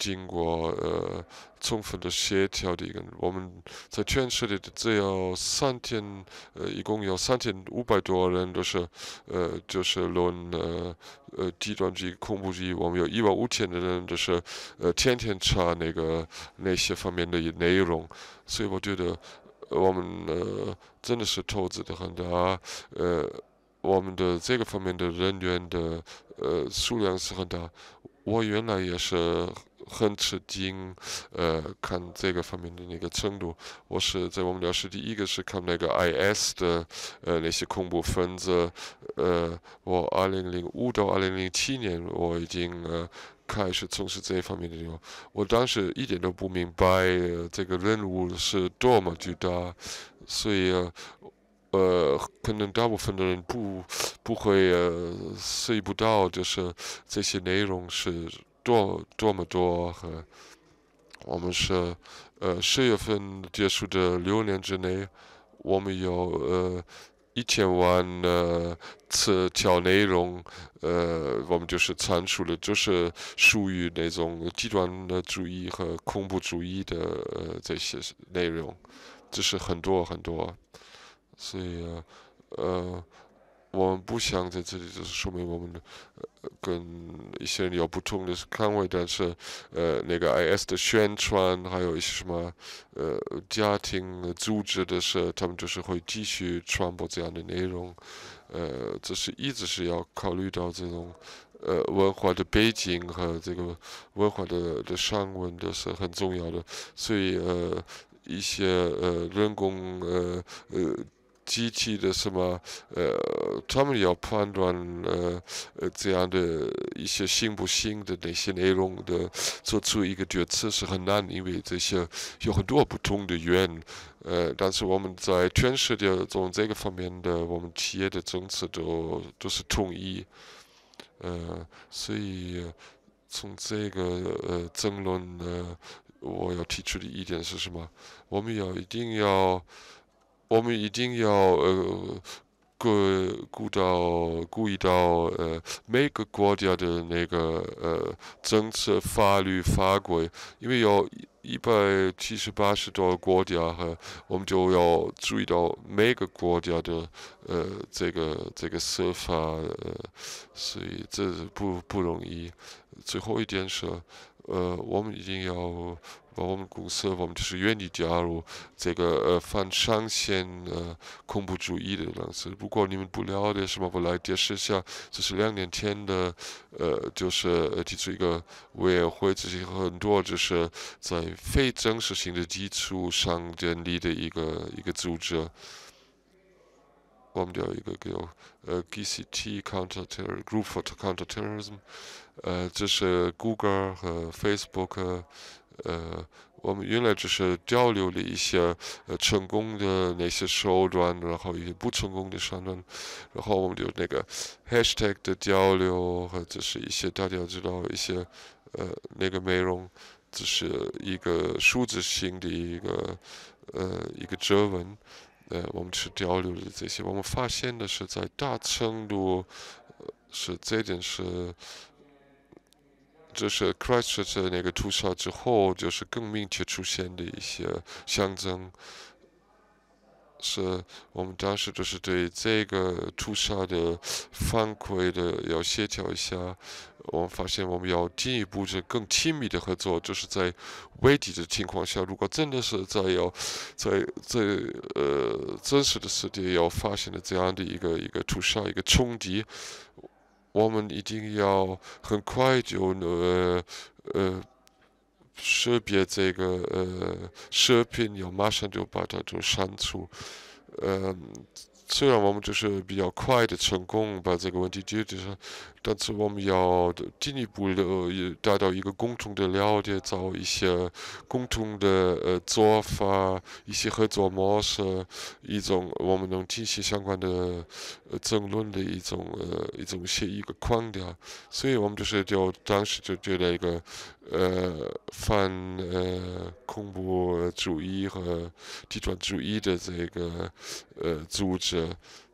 经过呃充分的协调的一个。我们在全世界只有三千，呃，一共有三千五百多人都是呃就是论呃呃极端主义、恐怖主义。我们有一万五千的人都是呃天天查那个那些方面的内容，所以我觉得我们呃真的是投资的很大，呃。我们的这个方面的人员的呃数量是很大，我原来也是很吃惊，呃，看这个方面的那个程度。我是在我们聊是第一个是看那个 I S 的呃那些恐怖分子，呃，我二零零五到二零零七年我已经呃开始从事这一方面的内容，我当时一点都不明白、呃、这个任务是多么巨大，所以。呃呃，可能大部分的人不不会呃涉及不到，就是这些内容是多多么多和我们是呃十月份结束的六年之内，我们有呃一千万呃次条内容，呃我们就是阐述了，就是属于那种极端的主义和恐怖主义的呃这些内容，这是很多很多。所以呃，我们不想在这里，就是说明我们呃跟一些人有不同的看法，但是呃，那个 I S 的宣传，还有一些什么呃家庭组织的事，他们就是会继续传播这样的内容，呃，这是一直是要考虑到这种呃文化的背景和这个文化的的上文的是很重要的，所以呃一些呃人工呃呃。机器的什么呃，他们要判断呃呃这样的一些行不行的那些内容的，做出一个决策是很难，因为这些有很多不同的原因。呃，但是我们在全世界中这个方面的，我们企业的政策都都是统一。呃，所以从这个呃争论呢，我要提出的一点是什么？我们要一定要。我们一定要呃顾顾到顾意到呃每个国家的那个呃政策、法律、法规，因为有一百七十八十多个国家和我们就要注意到每个国家的呃这个这个司法，呃，所以这不不容易。最后一点是，呃，我们一定要。我们公司，我们就是愿意加入这个呃反上线呃恐怖主义的东西。如果你们不了解什么，我来解释一下。这是两年前的，呃，就是提出一个委员会，这是很多就是在非正式性的基础上建立的一个一个组织。我们有一个叫呃 G C T Counter Terror Group for Counterterrorism， 呃，这是 Google 和 Facebook。呃，我们原来只是交流了一些呃成功的那些手段，然后一些不成功的手段，然后我们就那个 hashtag 的交流，或者是一些大家知道一些呃那个内容，只是一个数字性的一个呃一个哲文，呃，我们是交流的这些，我们发现的是在大程度、呃、是这件事。这是 Christchurch 那个屠杀之后，就是更明确出现的一些象征。是我们当时就是对这个屠杀的反馈的要协调一下。我们发现我们要进一步是更亲密的合作，就是在危机的情况下，如果真的是在要在在呃真实的世界要发生的这样的一个一个屠杀一个冲击。我们一定要很快就呃呃识别这个呃视频，要马上就把它就删除。呃，虽然我们就是比较快的成功把这个问题解决上，但是我们要进一步的达到一个共同的了解，找一些共同的呃做法，一些合作模式，一种我们能进行相关的呃争论的一种呃一种协议一个框架。所以我们就是就当时就觉得一个呃反呃恐怖主义和极端主义的这个呃组织。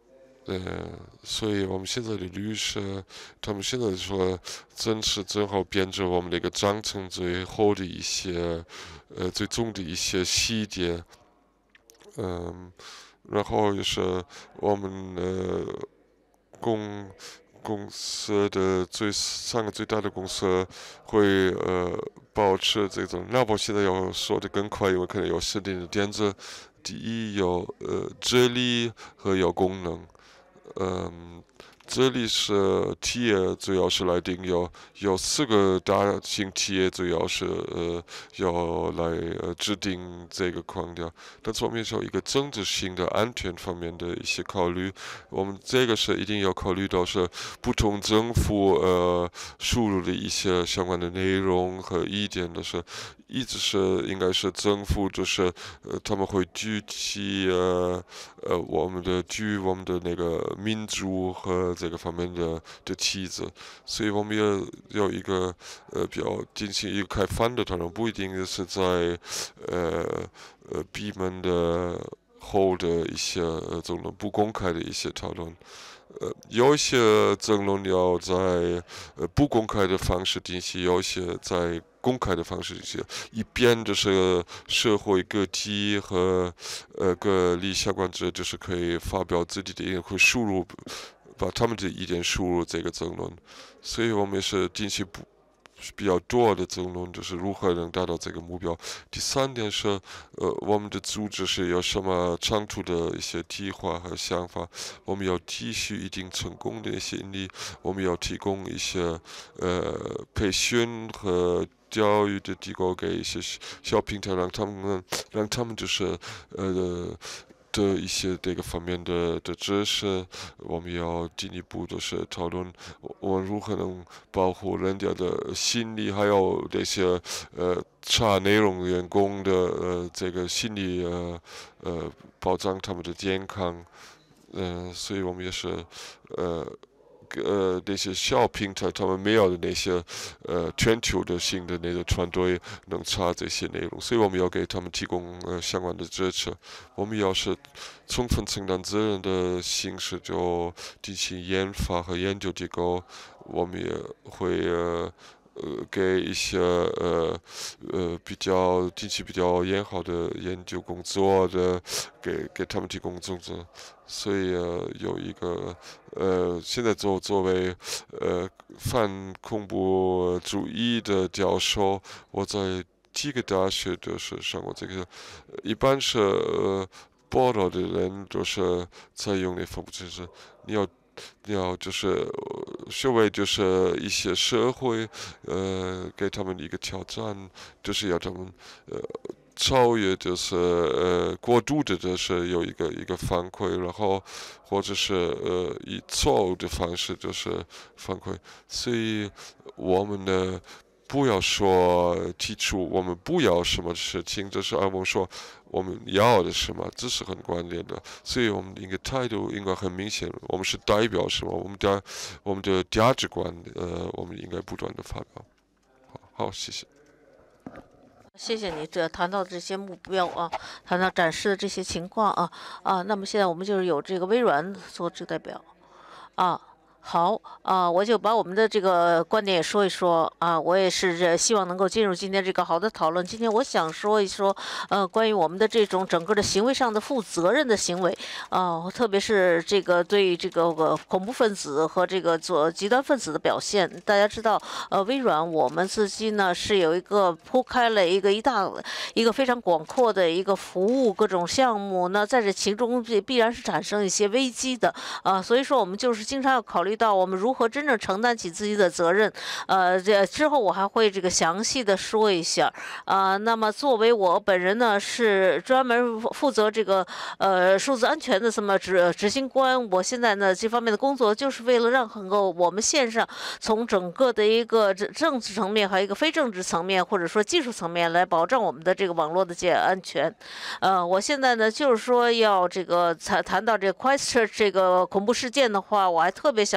呃，所以我们现在的律师，他们现在说，正是正好编制我们那个章程最后的一些，呃，最终的一些细节，嗯，然后就是我们呃公公司的最三个最大的公司会呃保持这种，那我现在要说的更快，因为可能有设定的点子。第一有呃智力和有功能。嗯，这里是企业主要是来定有有四个大型企业主要是呃要来呃制定这个框架，但是我们也有一个政治性的安全方面的一些考虑，我们这个是一定要考虑到是不同政府呃输入的一些相关的内容和意见的是。一直是应该是政府，就是呃他们会举起呃呃我们的举我们的那个民主和这个方面的的旗子，所以我们也有一个呃比较进行一个开放的讨论，不一定是在呃呃闭门的后的一些呃这种不公开的一些讨论。呃，有一些争论要在呃不公开的方式进行，有一些在公开的方式进行，一边就是社会各级和呃各利益相关者，就是可以发表自己的意见，会输入把他们的意见输入这个争论，所以我们也是进行不。比较多的争论就是如何能达到这个目标。第三点是，呃，我们的组织是有什么长途的一些计划和想法，我们要继续一定成功的一些案例，我们要提供一些呃培训和教育的机构给一些小平台，让他们让他们就是呃。的一些这个方面的的知识，我们要进一步的是讨论，我们如何能保护人家的心理，还有这些呃查内容员工的呃这个心理呃呃保障他们的健康，嗯、呃，所以我们也是呃。呃，那些小平台他们没有的那些呃全球的新的那个团队能查这些内容，所以我们要给他们提供呃相关的支持。我们要是充分承担责任的形式，就进行研发和研究机构，我们也会呃。呃，给一些呃呃比较近期比较良好的研究工作的，给给他们提供种子，所以、呃、有一个呃现在作作为呃反恐怖主义的教授，我在几个大学都是上过这个，一般是呃报道的人都是采用那恐怖知识，你要。你要就是学为就是一些社会，呃，给他们一个挑战，就是要他们呃超越，就是呃过度的，就是有一个一个反馈，然后或者是呃以错误的方式就是反馈，所以我们呢。不要说提出我们不要什么事情，就是而我们说我们要的什么，这是很关键的。所以我们应该态度应该很明显，我们是代表什么，我们的我们的价值观，呃，我们应该不断的发表。好，好，谢谢。 谢谢你这谈到这些目标啊，谈到展示的这些情况啊啊，那么现在我们就是有这个微软做这个代表啊。好啊，我就把我们的这个观点也说一说啊。我也是希望能够进入今天这个好的讨论。今天我想说一说，呃，关于我们的这种整个的行为上的负责任的行为啊，特别是这个对于这个呃恐怖分子和这个做极端分子的表现。大家知道，呃，微软我们自己呢是有一个铺开了一个一大一个非常广阔的一个服务各种项目，那在这其中必必然是产生一些危机的啊，所以说我们就是经常要考虑到我们如何真正承担起自己的责任，呃，这之后我还会这个详细的说一下啊、呃。那么作为我本人呢，是专门负责这个呃数字安全的这么执执行官，我现在呢这方面的工作就是为了让能够我们线上从整个的一个政治层面和一个非政治层面或者说技术层面来保障我们的这个网络的这安全。呃，我现在呢就是说要这个谈谈到这个 Christchurch 这个恐怖事件的话，我还特别想。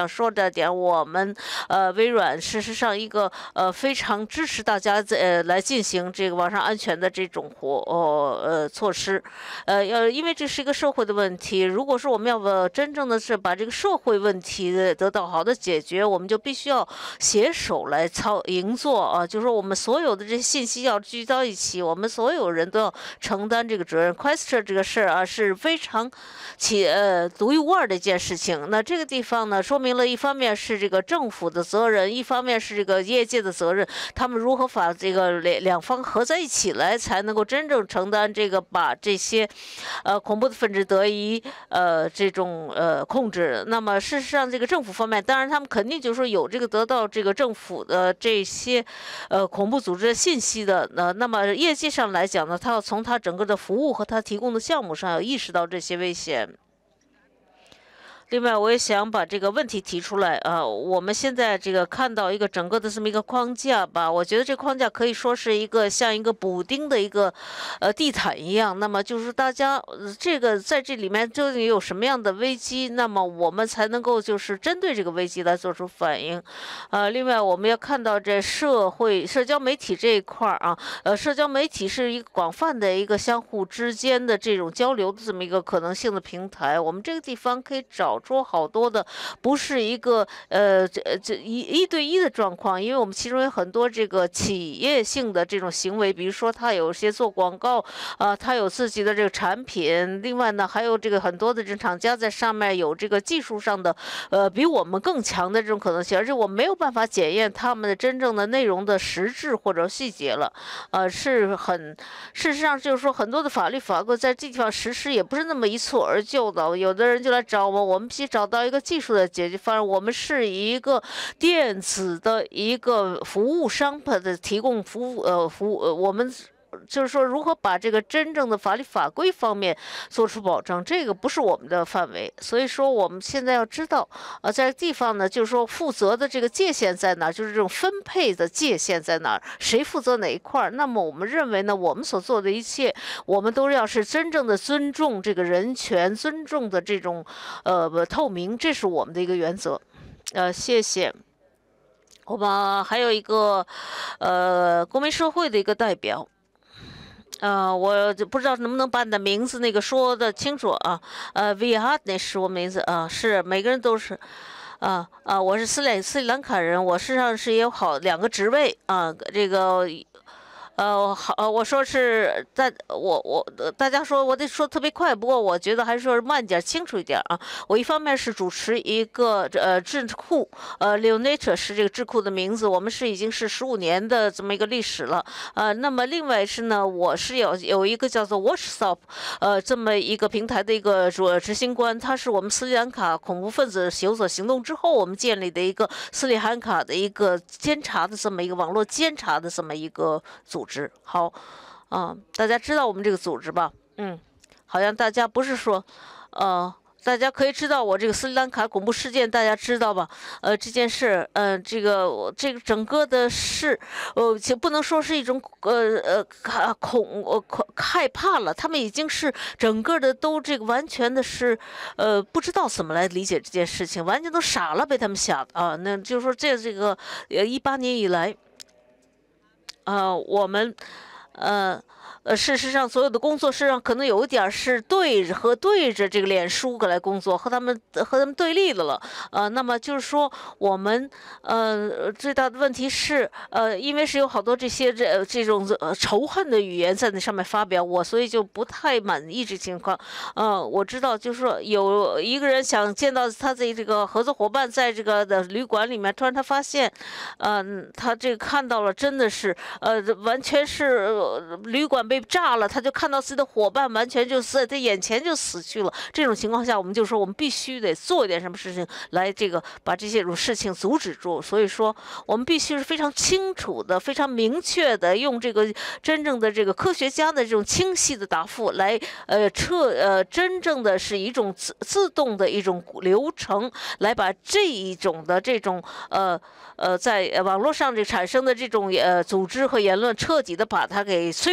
想说的点，我们呃微软事实上一个呃非常支持大家呃来进行这个网上安全的这种活呃呃措施，呃要因为这是一个社会的问题，如果说我们要呃真正的是把这个社会问题得到好的解决，我们就必须要携手来操营作啊，就是说我们所有的这些信息要聚到一起，我们所有人都要承担这个责任。Questor 这个事儿啊是非常起呃独一无二的一件事情。那这个地方呢，说明了一方面是这个政府的责任，一方面是这个业界的责任，他们如何把这个两两方合在一起来，才能够真正承担这个把这些呃恐怖的分子得以呃这种呃控制。那么事实上，这个政府方面，当然他们肯定就是说有这个得到这个政府的这些呃恐怖组织的信息的。呃，那么业绩上来讲呢，他要从他整个的服务和他提供的项目上要意识到这些危险。另外，我也想把这个问题提出来啊。我们现在这个看到一个整个的这么一个框架吧，我觉得这框架可以说是一个像一个补丁的一个呃地毯一样。那么就是大家、呃、这个在这里面究竟有什么样的危机，那么我们才能够就是针对这个危机来做出反应。呃，另外我们要看到这社会社交媒体这一块儿啊，呃，社交媒体是一个广泛的一个相互之间的这种交流的这么一个可能性的平台。我们这个地方可以找说好多的不是一个呃这这一一对一的状况，因为我们其中有很多这个企业性的这种行为，比如说他有些做广告啊、呃，他有自己的这个产品，另外呢还有这个很多的这种厂家在上面有这个技术上的呃比我们更强的这种可能性，而且我们没有办法检验他们的真正的内容的实质或者细节了，呃是很事实上就是说很多的法律法规在这地方实施也不是那么一蹴而就的，有的人就来找我，我们必须找到一个技术的解决方案。我们是一个电子的一个服务商品的提供服务，呃，服务，呃，我们就是说如何把这个真正的法律法规方面做出保障，这个不是我们的范围。所以说我们现在要知道，呃，在地方呢，就是说负责的这个界限在哪，就是这种分配的界限在哪，谁负责哪一块儿。那么我们认为呢，我们所做的一切，我们都要是真正的尊重这个人权，尊重的这种呃透明，这是我们的一个原则。呃，谢谢。我们还有一个呃公民社会的一个代表。呃，我就不知道能不能把你的名字那个说的清楚啊？呃 v i a d 那是我名字啊，是每个人都是。啊啊，我是斯里斯里兰卡人，我事实上是也有好两个职位啊，这个。呃，好，我说是大，我我大家说我得说特别快，不过我觉得还是说慢点，清楚一点啊。我一方面是主持一个呃智库，呃 Leonator 是这个智库的名字，我们是已经是十五年的这么一个历史了。呃，那么另外是呢，我是有有一个叫做 WatchStop， 呃，这么一个平台的一个主执行官，他是我们斯里兰卡恐怖分子有所行动之后，我们建立的一个斯里兰卡的一个监察的这么一个网络监察的这么一个组织。好，啊、呃，大家知道我们这个组织吧？嗯，好像大家不是说，呃，大家可以知道我这个斯里兰卡恐怖事件，大家知道吧？呃，这件事，呃，这个这个整个的事，呃，且不能说是一种呃呃恐呃恐害怕了，他们已经是整个的都这个完全的是，呃，不知道怎么来理解这件事情，完全都傻了，被他们吓的啊！那就是说这这个呃一八年以来。呃，我们，呃，呃，事实上，所有的工作事实上可能有一点是对着和对着这个脸书来工作，和他们和他们对立的了。呃，那么就是说，我们呃最大的问题是，呃，因为是有好多这些这这种呃仇恨的语言在那上面发表我，所以就不太满意这情况。呃，我知道，就是说有一个人想见到他的这个合作伙伴，在这个的旅馆里面，突然他发现，嗯、呃，他这个看到了，真的是。呃，完全是、呃、旅馆被炸了，他就看到自己的伙伴完全就在他眼前就死去了。这种情况下，我们就说我们必须得做一点什么事情来这个把这些种事情阻止住。所以说，我们必须是非常清楚的、非常明确的，用这个真正的这个科学家的这种清晰的答复来呃彻呃真正的是一种自自动的一种流程，来把这一种的这种呃呃在网络上这产生的这种呃组织和言论彻底的把它给摧毁。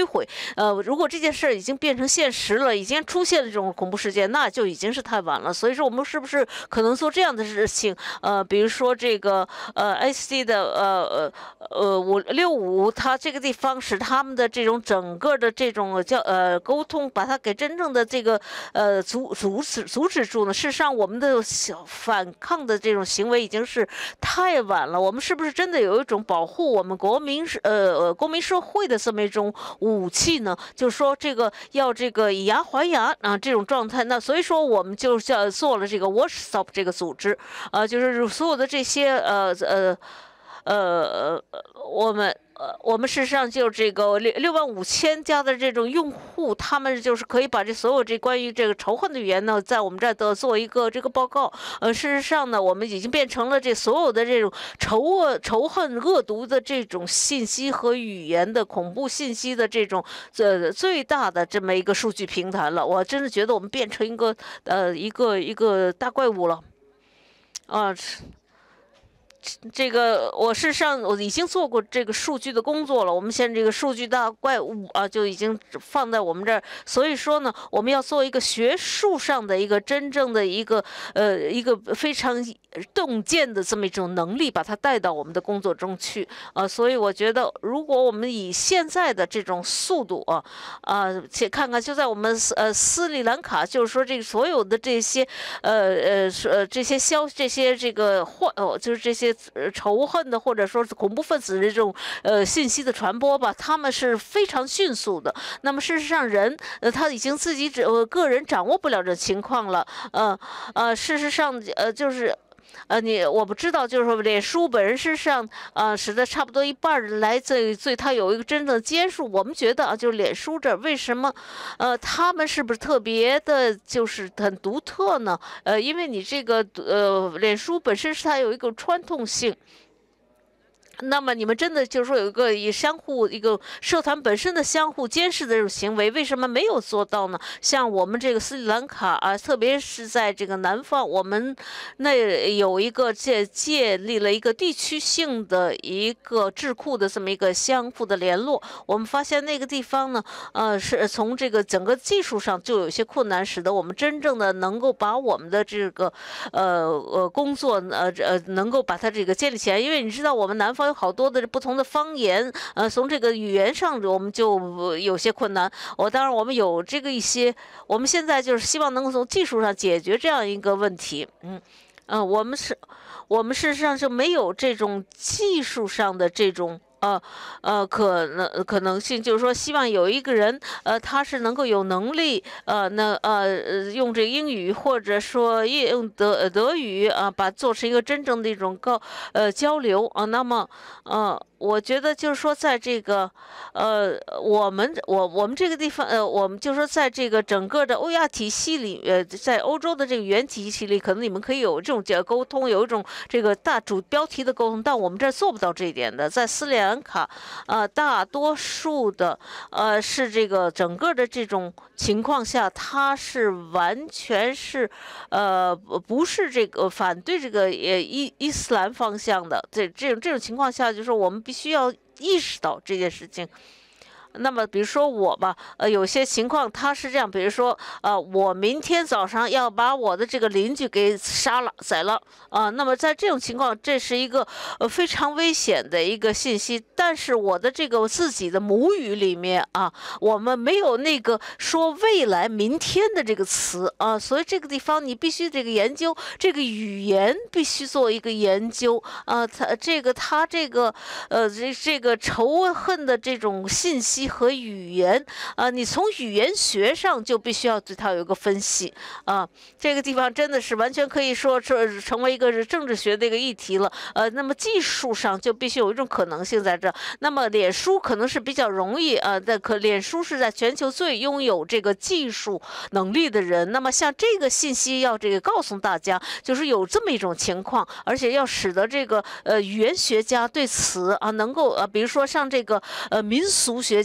呃，如果这件事儿已经变成现实了，已经出现了这种恐怖事件，那就已经是太晚了。所以说，我们是不是可能做这样的事情？呃，比如说这个呃 I C 的呃呃呃五六五，它这个地方使他们的这种整个的这种叫呃沟通，把它给真正的这个呃阻阻止阻止住呢？事实上，我们的小反抗的这种行为已经是太晚了。我们是不是真的有一种保护我们国民呃呃公民社会的这么一种武器呢？就是说这个要这个以牙还牙啊这种状态。那所以说我们就叫做了这个 Watch Stop 这个组织，呃，就是所有的这些呃呃呃我们。呃，我们事实上就这个六六万五千家的这种用户，他们就是可以把这所有这关于这个仇恨的语言呢，在我们这儿的做一个这个报告。呃，事实上呢，我们已经变成了这所有的这种仇恶、仇恨、恶毒的这种信息和语言的恐怖信息的这种呃最大的这么一个数据平台了。我真的觉得我们变成一个呃一个一个大怪物了，啊。这个我事实上我已经做过这个数据的工作了，我们现在这个数据大怪物啊就已经放在我们这儿，所以说呢，我们要做一个学术上的一个真正的一个呃一个非常洞见的这么一种能力，把它带到我们的工作中去啊、呃，所以我觉得，如果我们以现在的这种速度啊啊，且看看就在我们呃斯里兰卡，就是说这个所有的这些呃呃呃这些消这些这个坏哦，就是这些。仇恨的或者说是恐怖分子的这种呃信息的传播吧，他们是非常迅速的。那么事实上人，呃他已经自己只呃个人掌握不了这情况了。呃呃，事实上呃就是。呃，你我不知道，就是说脸书本人身上，呃，使得差不多一半来自于对它有一个真正的监束。我们觉得啊，就是脸书这为什么，呃，他们是不是特别的，就是很独特呢？呃，因为你这个呃，脸书本身是它有一个穿透性。那么你们真的就是说有一个以相互一个社团本身的相互监视的这种行为，为什么没有做到呢？像我们这个斯里兰卡啊，特别是在这个南方，我们那有一个建建立了一个地区性的一个智库的这么一个相互的联络。我们发现那个地方呢，呃，是从这个整个技术上就有些困难，使得我们真正的能够把我们的这个呃呃工作呃呃能够把它这个建立起来。因为你知道我们南方有好多的不同的方言，呃，从这个语言上我们就有些困难。我当然我们有这个一些，我们现在就是希望能够从技术上解决这样一个问题。嗯嗯、呃，我们是，我们事实上是没有这种技术上的这种。呃呃，可能可能性就是说，希望有一个人，呃，他是能够有能力，呃，那呃用这个英语或者说用德德语啊，把做成一个真正的一种高呃交流啊。那么呃，我觉得就是说，在这个呃我们我我们这个地方呃，我们就是说在这个整个的欧亚体系里，呃，在欧洲的这个语言体系里，可能你们可以有这种这沟通，有一种这个大主标题的沟通，但我们这儿做不到这一点的，在斯里兰卡，呃，大多数的，呃，是这个整个的这种情况下，它是完全是，呃，不是这个反对这个呃伊伊斯兰方向的。这这种这种情况下，就是我们必须要意识到这件事情。那么，比如说我吧，呃，有些情况他是这样，比如说，呃，我明天早上要把我的这个邻居给杀了、宰了，啊、呃，那么在这种情况，这是一个呃非常危险的一个信息。但是我的这个自己的母语里面啊，我们没有那个说未来、明天的这个词啊，所以这个地方你必须这个研究这个语言，必须做一个研究啊，它这个它这个呃这这个仇恨的这种信息。和语言啊，你从语言学上就必须要对它有一个分析啊。这个地方真的是完全可以说是成为一个政治学的一个议题了。呃，那么技术上就必须有一种可能性在这。那么脸书可能是比较容易啊，的可脸书是在全球最拥有这个技术能力的人。那么像这个信息要这个告诉大家，就是有这么一种情况，而且要使得这个呃语言学家对此啊能够呃，比如说像这个呃民俗学家。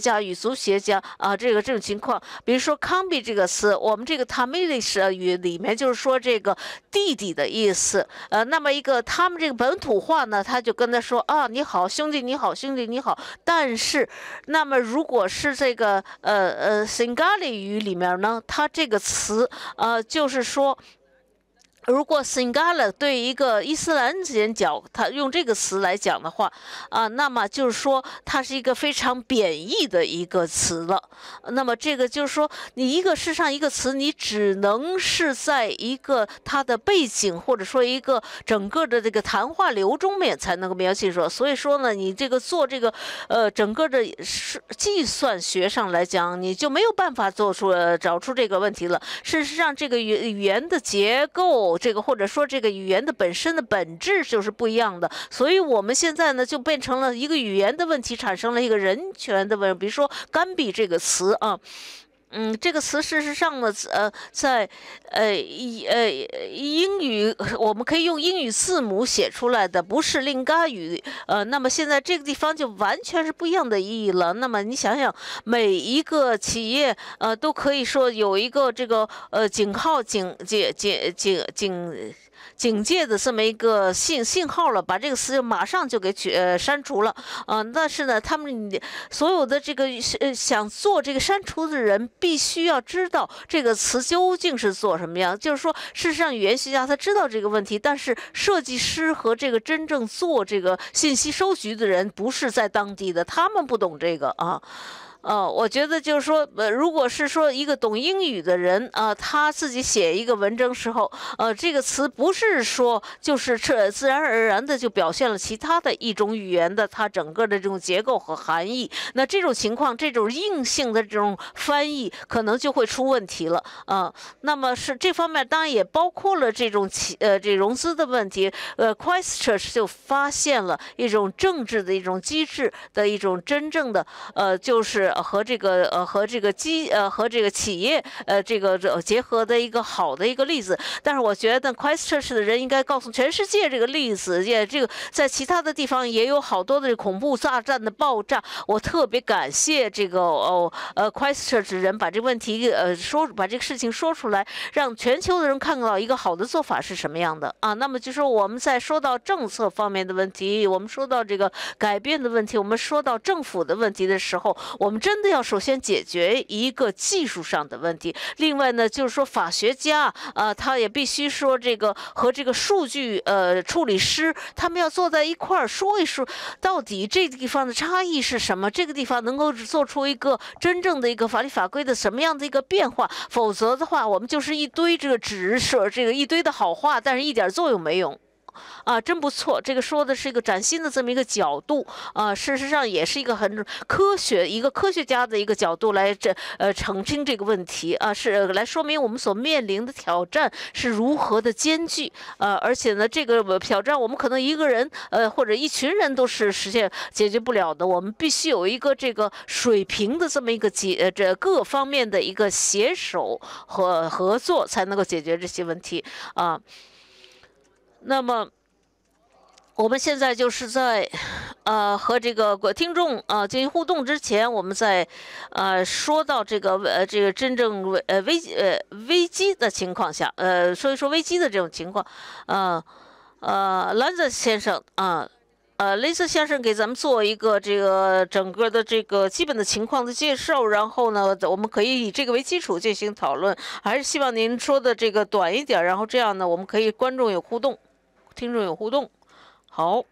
家、语族学家啊，这个这种情况。比如说康比这个词，我们这个 Tamilish 语里面就是说这个弟弟的意思。呃，那么一个他们这个本土话呢，他就跟他说啊，你好兄弟，你好兄弟，你好。但是，那么如果是这个呃呃 Singali 语里面呢，它这个词呃就是说。如果 Singala 对一个伊斯兰人讲，他用这个词来讲的话，啊，那么就是说它是一个非常贬义的一个词了。那么这个就是说，你一个事上一个词，你只能是在一个它的背景或者说一个整个的这个谈话流中面才能够描写说。所以说呢，你这个做这个呃整个的计算学上来讲，你就没有办法做出呃找出这个问题了。事实上，这个语语言的结构。这个或者说这个语言的本身的本质就是不一样的，所以我们现在呢就变成了一个语言的问题，产生了一个人权的问题。比如说“甘比”这个词啊。嗯，这个词事实上呢，呃，在呃一呃英语，我们可以用英语字母写出来的，不是令嘎语。呃，那么现在这个地方就完全是不一样的意义了。那么你想想，每一个企业呃都可以说有一个这个呃警号警警警警警。警戒的这么一个信信号了，把这个词马上就给取呃删除了，嗯、呃，但是呢，他们所有的这个呃想做这个删除的人，必须要知道这个词究竟是做什么样。就是说，事实上语言学家他知道这个问题，但是设计师和这个真正做这个信息收集的人不是在当地的，他们不懂这个啊。呃，我觉得就是说，呃，如果是说一个懂英语的人啊、呃，他自己写一个文章时候，呃，这个词不是说就是这自然而然的就表现了其他的一种语言的它整个的这种结构和含义。那这种情况，这种硬性的这种翻译可能就会出问题了啊、呃。那么是这方面当然也包括了这种企呃这融资的问题。呃 ，Christchurch 就发现了一种政治的一种机制的一种真正的呃就是。和这个呃和这个机呃和这个企业呃这个这结合的一个好的一个例子，但是我觉得 Christchurch 的人应该告诉全世界这个例子，也这个在其他的地方也有好多的恐怖炸弹的爆炸。我特别感谢这个哦呃 Christchurch 人把这个问题呃说把这个事情说出来，让全球的人看到一个好的做法是什么样的啊。那么就说我们在说到政策方面的问题，我们说到这个改变的问题，我们说到政府的问题的时候，我们真的要首先解决一个技术上的问题。另外呢，就是说法学家啊、呃，他也必须说这个和这个数据呃处理师，他们要坐在一块儿说一说，到底这个地方的差异是什么？这个地方能够做出一个真正的一个法律法规的什么样的一个变化？否则的话，我们就是一堆这个纸说这个一堆的好话，但是一点作用没有。啊，真不错！这个说的是一个崭新的这么一个角度啊，事实上也是一个很科学、一个科学家的一个角度来这呃澄清这个问题啊，是来说明我们所面临的挑战是如何的艰巨呃，而且呢，这个挑战我们可能一个人呃或者一群人都是实现解决不了的，我们必须有一个这个水平的这么一个解呃这各方面的一个携手和合作，才能够解决这些问题啊。那么，我们现在就是在，呃，和这个听众啊、呃、进行互动之前，我们在，呃，说到这个呃这个真正呃危呃危机的情况下，呃，说一说危机的这种情况，呃呃，兰泽先生啊。呃，雷斯先生给咱们做一个这个整个的这个基本的情况的介绍，然后呢，我们可以以这个为基础进行讨论。还是希望您说的这个短一点，然后这样呢，我们可以观众有互动。听众有互动，好。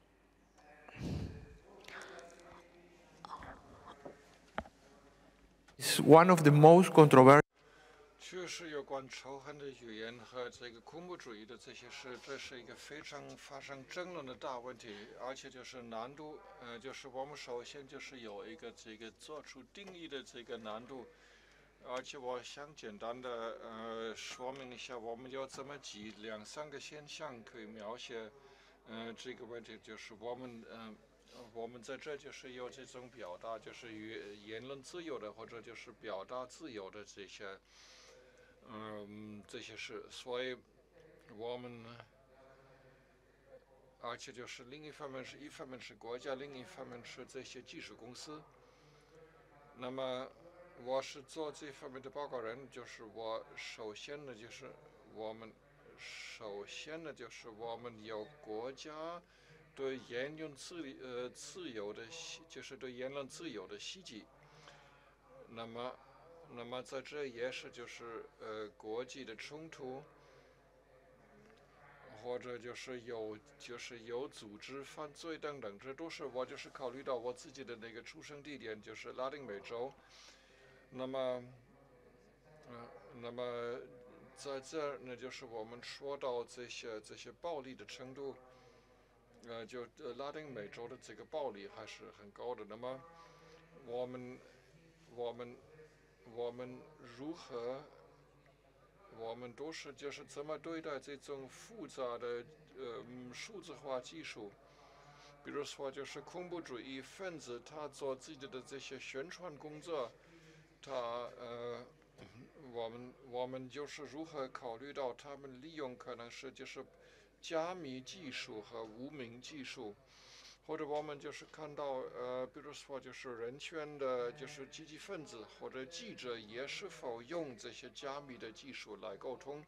It's one of the most controversial. 就是有关仇恨的语言和这个恐怖主义的这些事，这是一个非常发生争论的大问题，而且就是难度，呃，就是我们首先就是有一个这个做出定义的这个难度，而且我想简单的呃说明一下，我们有这么几两三个现象可以描写，呃，这个问题就是我们嗯。呃我们在这就是有这种表达，就是语言论自由的，或者就是表达自由的这些。嗯，这些事，所以我们，而且就是另一方面是一方面是国家，另一方面是这些技术公司， 那么我是做这方面的报告人，就是我首先呢，就是我们首先呢，就是我们有国家对言论自呃自由的，就是对言论自由的袭击。那么，那么在这也是就是呃国际的冲突，或者就是有就是有组织犯罪等等，这都是我就是考虑到我自己的那个出生地点就是拉丁美洲。那么，呃，那么在这儿呢，就是我们说到这些这些暴力的程度，呃，就呃拉丁美洲的这个暴力还是很高的。那么，我们我们我们如何？我们都是就是怎么对待这种复杂的呃数字化技术？比如说，就是恐怖主义分子他做自己的这些宣传工作，他呃，我们我们就是如何考虑到他们利用可能是就是加密技术和无名技术，或者我们就是看到呃，比如说就是人权的，就是积极分子或者记者也是否用这些加密的技术来沟通。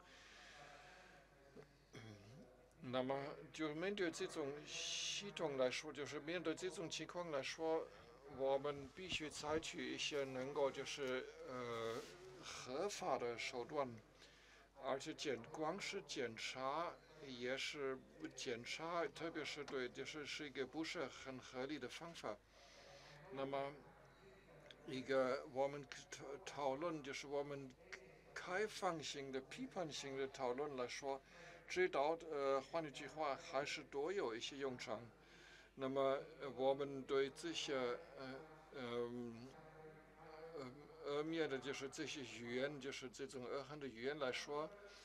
那么，就面对这种系统来说，就是面对这种情况来说，我们必须采取一些能够就是呃合法的手段，而且检光是检查也是检查，特别是对就是是一个不是很合理的方法。那么，一个我们讨讨论就是我们开放性的、批判性的讨论来说。知道，呃，换一句话，还是多有一些用场。那么，呃，我们对这些，呃，呃，呃，恶劣的，就是这些语言，就是这种恶狠的语言来说，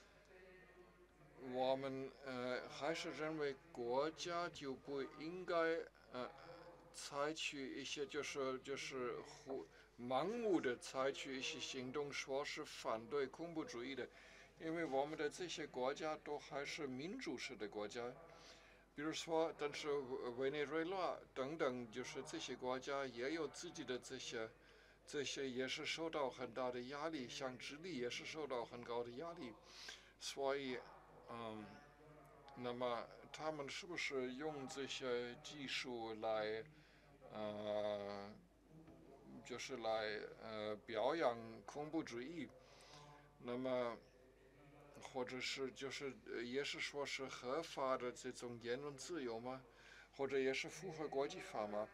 我们呃还是认为国家就不应该呃采取一些就是就是胡盲目的采取一些行动，说是反对恐怖主义的。因为我们的这些国家都还是民主式的国家，比如说，但是委内瑞拉等等，就是这些国家也有自己的这些，这些也是受到很大的压力，像智利也是受到很高的压力，所以，嗯，那么他们是不是用这些技术来，呃，就是来呃表扬恐怖主义？那么。或者是就是也是说是合法的这种言论自由吗？或者也是符合国际法吗？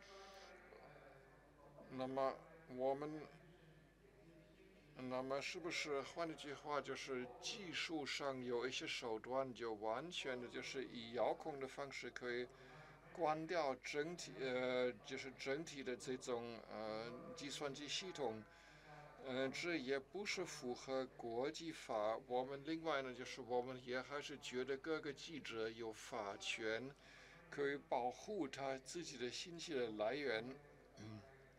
那么我们，那么是不是换一句话，就是技术上有一些手段，就完全的就是以遥控的方式可以关掉整体呃，就是整体的这种呃计算机系统？呃，这也不是符合国际法。我们另外呢，就是我们也还是觉得各个记者有法权，可以保护他自己的信息的来源。嗯，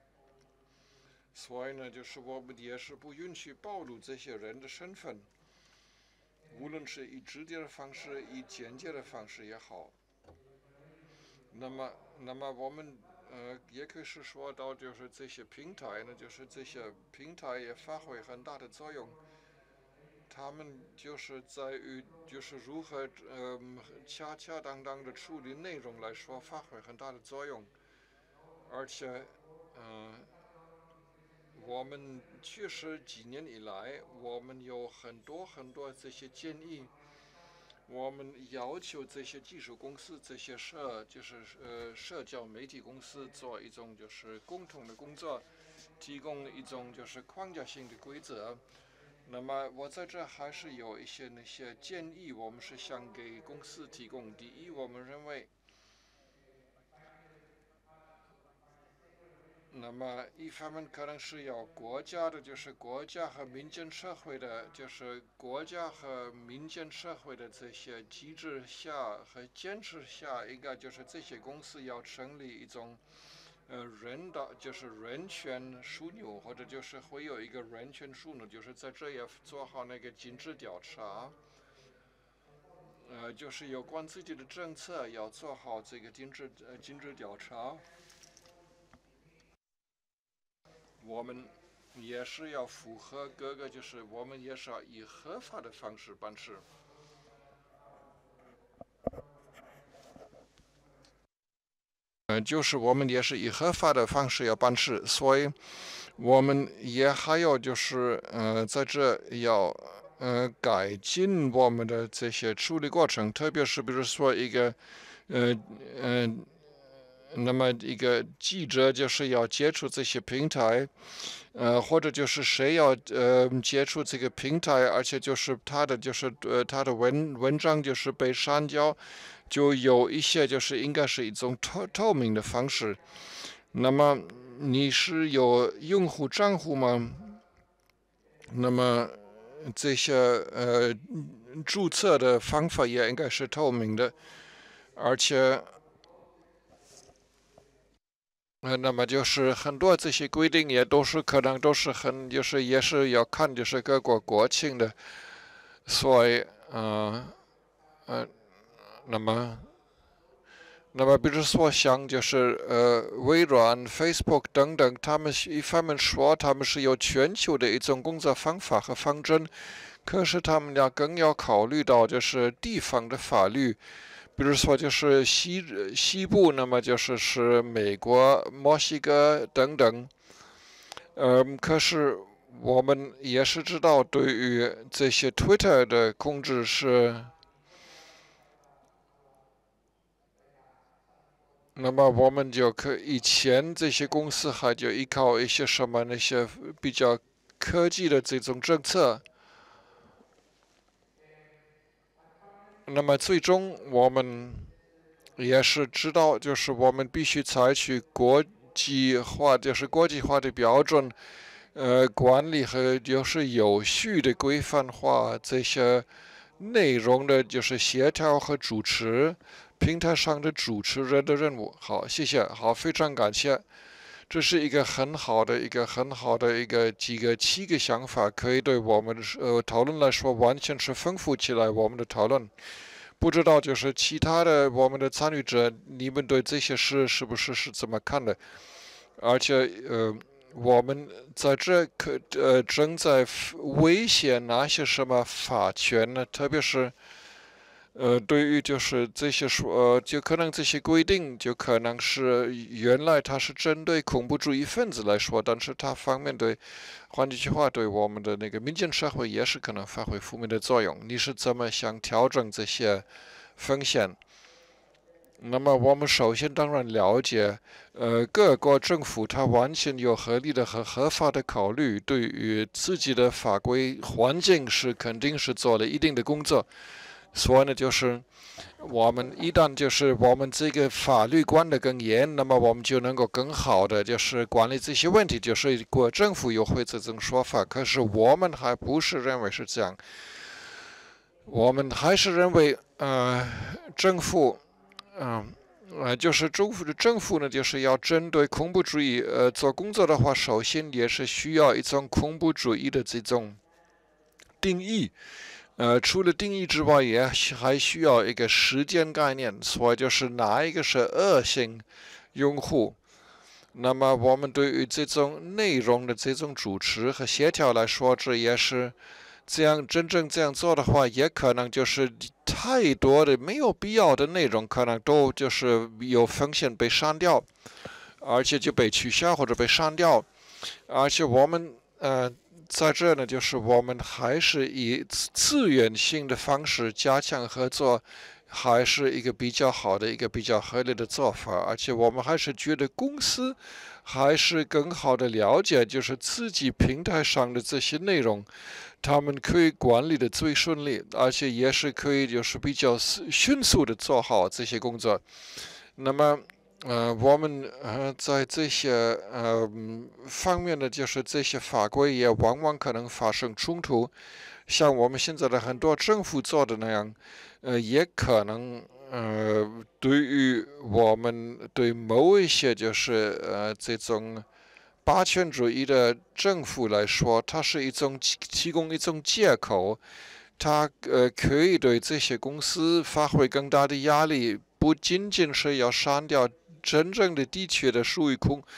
所以呢，就是我们也是不允许暴露这些人的身份，无论是以直接的方式，以间接的方式也好。那么，那么我们。呃，也可以是说到，就是这些平台呢，就是这些平台也发挥很大的作用。他们就是在于，就是如何呃恰恰当当的处理内容来说，发挥很大的作用。而且，嗯、呃，我们确实几年以来，我们有很多很多这些建议。我们要求这些技术公司、这些社就是呃社交媒体公司做一种就是共同的工作，提供一种就是框架性的规则。那么我在这还是有一些那些建议，我们是想给公司提供。第一，我们认为，那么一方面可能是要国家的，就是国家和民间社会的，就是国家和民间社会的这些机制下和坚持下，应该就是这些公司要成立一种呃人的就是人权枢纽，或者就是会有一个人权枢纽，就是在这也做好那个尽职调查。呃，就是有关自己的政策要做好这个尽职呃尽职调查。 我们也是要符合各个，就是我们也是要以合法的方式办事。呃，就是我们也是以合法的方式要办事，所以我们也还有就是呃，在这要呃改进我们的这些处理过程，特别是比如说一个呃呃，那么一个记者就是要接触这些平台，呃，或者就是谁要呃接触这个平台，而且就是他的就是呃他的文文章就是被删掉。就有一些就是应该是一种透透明的方式。那么你是有用户账户吗？那么这些呃注册的方法也应该是透明的，而且呃，那么就是很多这些规定也都是可能都是很就是也是要看就是各国国情的，所以呃呃，那么。那么，比如说像就是呃微软、Facebook 等等，他们一方面说他们是有全球的一种工作方法和方针，可是他们要更要考虑到就是地方的法律，比如说就是西西部，那么就是是美国、墨西哥等等，嗯，可是我们也是知道，对于这些 Twitter 的控制是。那么我们就可以前这些公司还就依靠一些什么那些比较科技的这种政策。那么最终我们也是知道，就是我们必须采取国际化，就是国际化的标准，呃，管理和就是有序的规范化这些内容的，就是协调和主持。平台上的主持人的任务。好，谢谢，好，非常感谢。这是一个很好的一个很好的一个几个七个想法，可以对我们的呃讨论来说，完全是丰富起来我们的讨论。不知道就是其他的我们的参与者，你们对这些事是不是是怎么看的？而且呃，我们在这可呃正在威胁哪些什么法权呢？特别是。呃，对于就是这些说，呃，就可能这些规定就可能是原来它是针对恐怖主义分子来说，但是它方面对，换句话对我们的那个民间社会也是可能发挥负面的作用。你是怎么想调整这些风险？那么我们首先当然了解，呃，各国政府它完全有合理的和合法的考虑，对于自己的法规环境是肯定是做了一定的工作。所以呢，就是我们一旦就是我们这个法律管得更严，那么我们就能够更好的就是管理这些问题。就是国政府有会这种说法，可是我们还不是认为是这样，我们还是认为，呃，政府，嗯、呃，呃，就是政府的政府呢，就是要针对恐怖主义，呃，做工作的话，首先也是需要一种恐怖主义的这种定义。呃，除了定义之外，也还需要一个时间概念，所以就是哪一个是恶性用户。那么我们对于这种内容的这种主持和协调来说，这也是这样真正这样做的话，也可能就是太多的没有必要的内容，可能都就是有风险被删掉，而且就被取消或者被删掉，而且我们呃。在这呢，就是我们还是以自愿性的方式加强合作，还是一个比较好的一个比较合理的做法。而且我们还是觉得公司还是更好的了解，就是自己平台上的这些内容，他们可以管理的最顺利，而且也是可以就是比较迅速的做好这些工作。那么。呃，我们呃在这些呃方面的，就是这些法规也往往可能发生冲突，像我们现在的很多政府做的那样，呃，也可能呃对于我们对某一些就是呃这种霸权主义的政府来说，它是一种提供一种借口，它呃可以对这些公司发挥更大的压力，不仅仅是要删掉。真正的的确的属于恐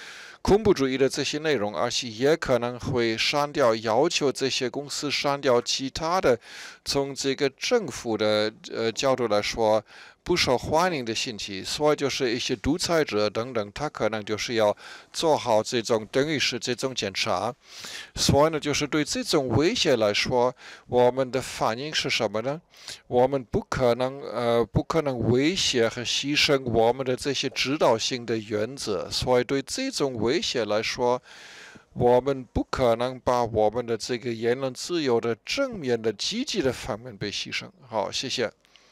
恐怖主义的这些内容，而且也可能会删掉，要求这些公司删掉其他的，从这个政府的呃角度来说不受欢迎的信息，所以就是一些独裁者等等，他可能就是要做好这种等于是这种检查。所以呢，就是对这种威胁来说，我们的反应是什么呢？我们不可能呃不可能威胁和牺牲我们的这些指导性的原则，所以对这种威胁来说，我们不可能把我们的这个言论自由的正面的积极的方面被牺牲。好，谢谢。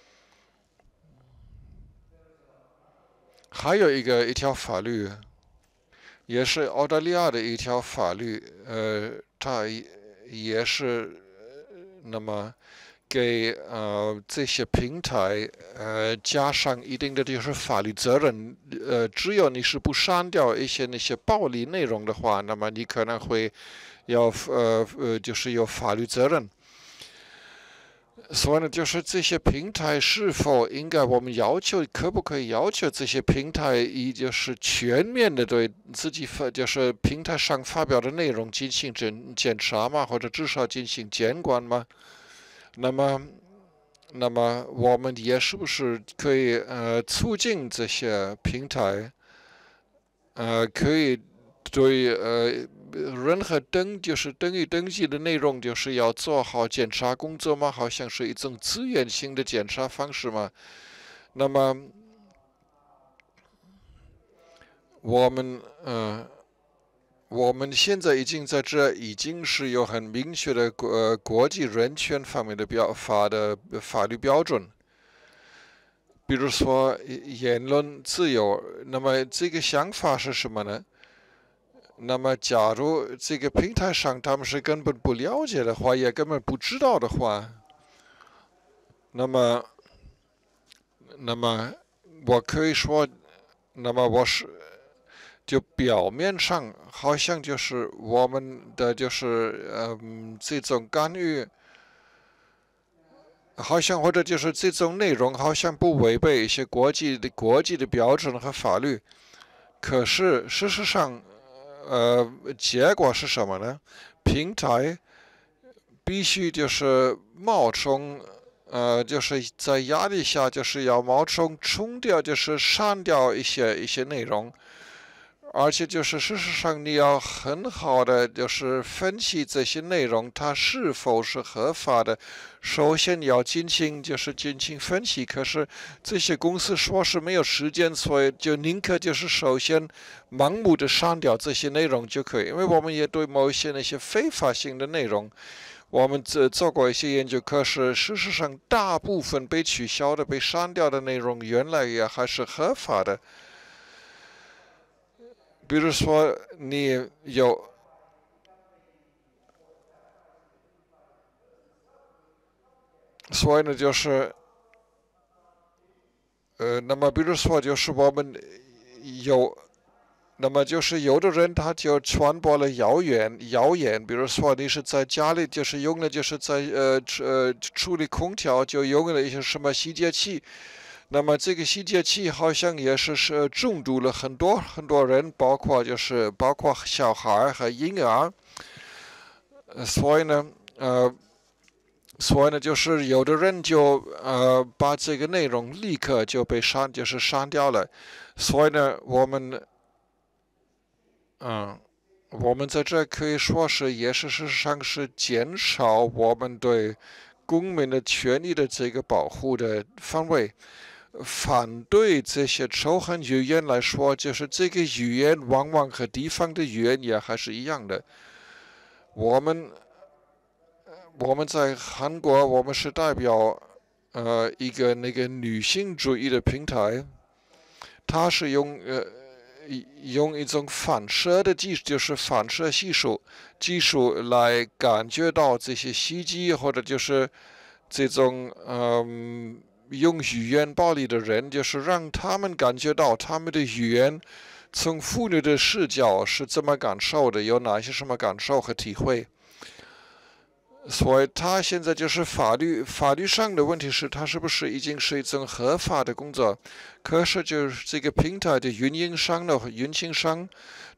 还有一个一条法律，也是澳大利亚的一条法律，呃，它也是那么给呃这些平台呃加上一定的就是法律责任，呃，只有你是不删掉一些那些暴力内容的话，那么你可能会要呃呃就是有法律责任。所以呢，就是这些平台是否应该我们要求，可不可以要求这些平台，以就是全面的对自己发，就是平台上发表的内容进行检检查吗？或者至少进行监管吗？那么，那么我们也是不是可以呃促进这些平台，呃可以对呃。任何登就是登记登记的内容，就是要做好检查工作吗？好像是一种资源性的检查方式吗？那么，我们呃，我们现在已经在这已经是有很明确的国、呃、国际人权方面的标法的法律标准，比如说言论自由。那么这个想法是什么呢？那么，假如这个平台上他们是根本不了解的话，也根本不知道的话，那么，那么我可以说，那么我是就表面上好像就是我们的就是嗯这种干预，好像或者就是这种内容好像不违背一些国际的国际的标准和法律，可是事实上。呃，结果是什么呢？平台必须就是冒充，呃，就是在压力下就是要冒充冲掉，就是删掉一些一些内容，而且就是事实上你要很好的就是分析这些内容它是否是合法的。首先要进行就是进行分析，可是这些公司说是没有时间，所以就宁可就是首先盲目的删掉这些内容就可以。因为我们也对某一些那些非法性的内容，我们做做过一些研究，可是事实上大部分被取消的、被删掉的内容，原来也还是合法的。比如说，你有。所以呢，就是，呃，那么比如说，就是我们有，那么就是有的人他就传播了谣言，谣言，比如说你是在家里就是用了就是在呃呃处理空调就用了一些什么洗洁器，那么这个洗洁器好像也是是中毒了很多很多人，包括就是包括小孩和婴儿，呃，所以呢，呃。所以呢，就是有的人就呃把这个内容立刻就被删，就是删掉了。所以呢，我们嗯，我们在这可以说是也是事实上是减少我们对公民的权利的这个保护的范围。反对这些仇恨语言来说，就是这个语言往往和地方的语言也还是一样的。我们。我们在韩国，我们是代表呃一个那个女性主义的平台，它是用呃用一种反射的技术，就是反射系数技术来感觉到这些袭击或者就是这种嗯、呃、用语言暴力的人，就是让他们感觉到他们的语言从妇女的视角是怎么感受的，有哪些什么感受和体会。所以，他现在就是法律法律上的问题是，他是不是已经是一种合法的工作？可是，就是这个平台的运营商的运行商，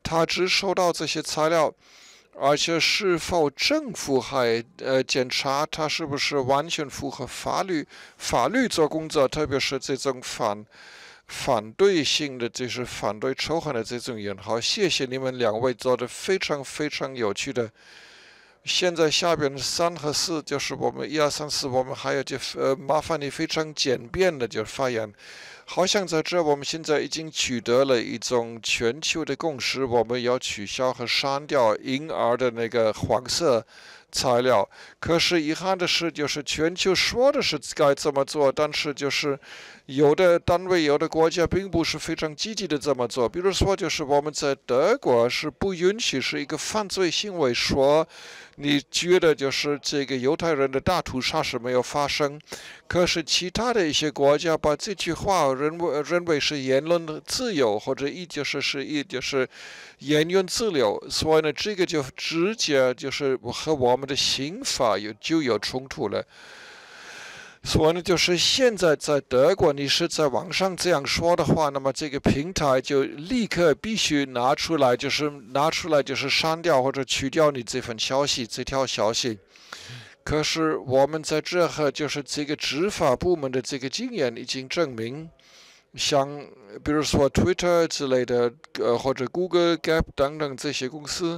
他只收到这些材料，而且是否政府还呃检查他是不是完全符合法律法律做工作，特别是这种反反对性的，就是反对仇恨的这种人。好，谢谢你们两位做的非常非常有趣的。现在下边三和四就是我们一二三四，我们还有就呃麻烦你非常简便的就发言。好像在这我们现在已经取得了一种全球的共识，我们要取消和删掉婴儿的那个黄色材料。可是遗憾的是，就是全球说的是该这么做，但是就是有的单位、有的国家并不是非常积极的这么做。比如说，就是我们在德国是不允许是一个犯罪行为说你觉得就是这个犹太人的大屠杀是没有发生，可是其他的一些国家把这句话认为认为是言论自由，或者一就是是一就是言论自由，所以呢，这个就直接就是和我们的刑法有就有冲突了。所以呢，就是现在在德国，你是在网上这样说的话，那么这个平台就立刻必须拿出来，就是拿出来，就是删掉或者去掉你这份消息，这条消息。可是我们在这和就是这个执法部门的这个经验已经证明，像比如说 Twitter 之类的，呃，或者 Google、Gap 等等这些公司。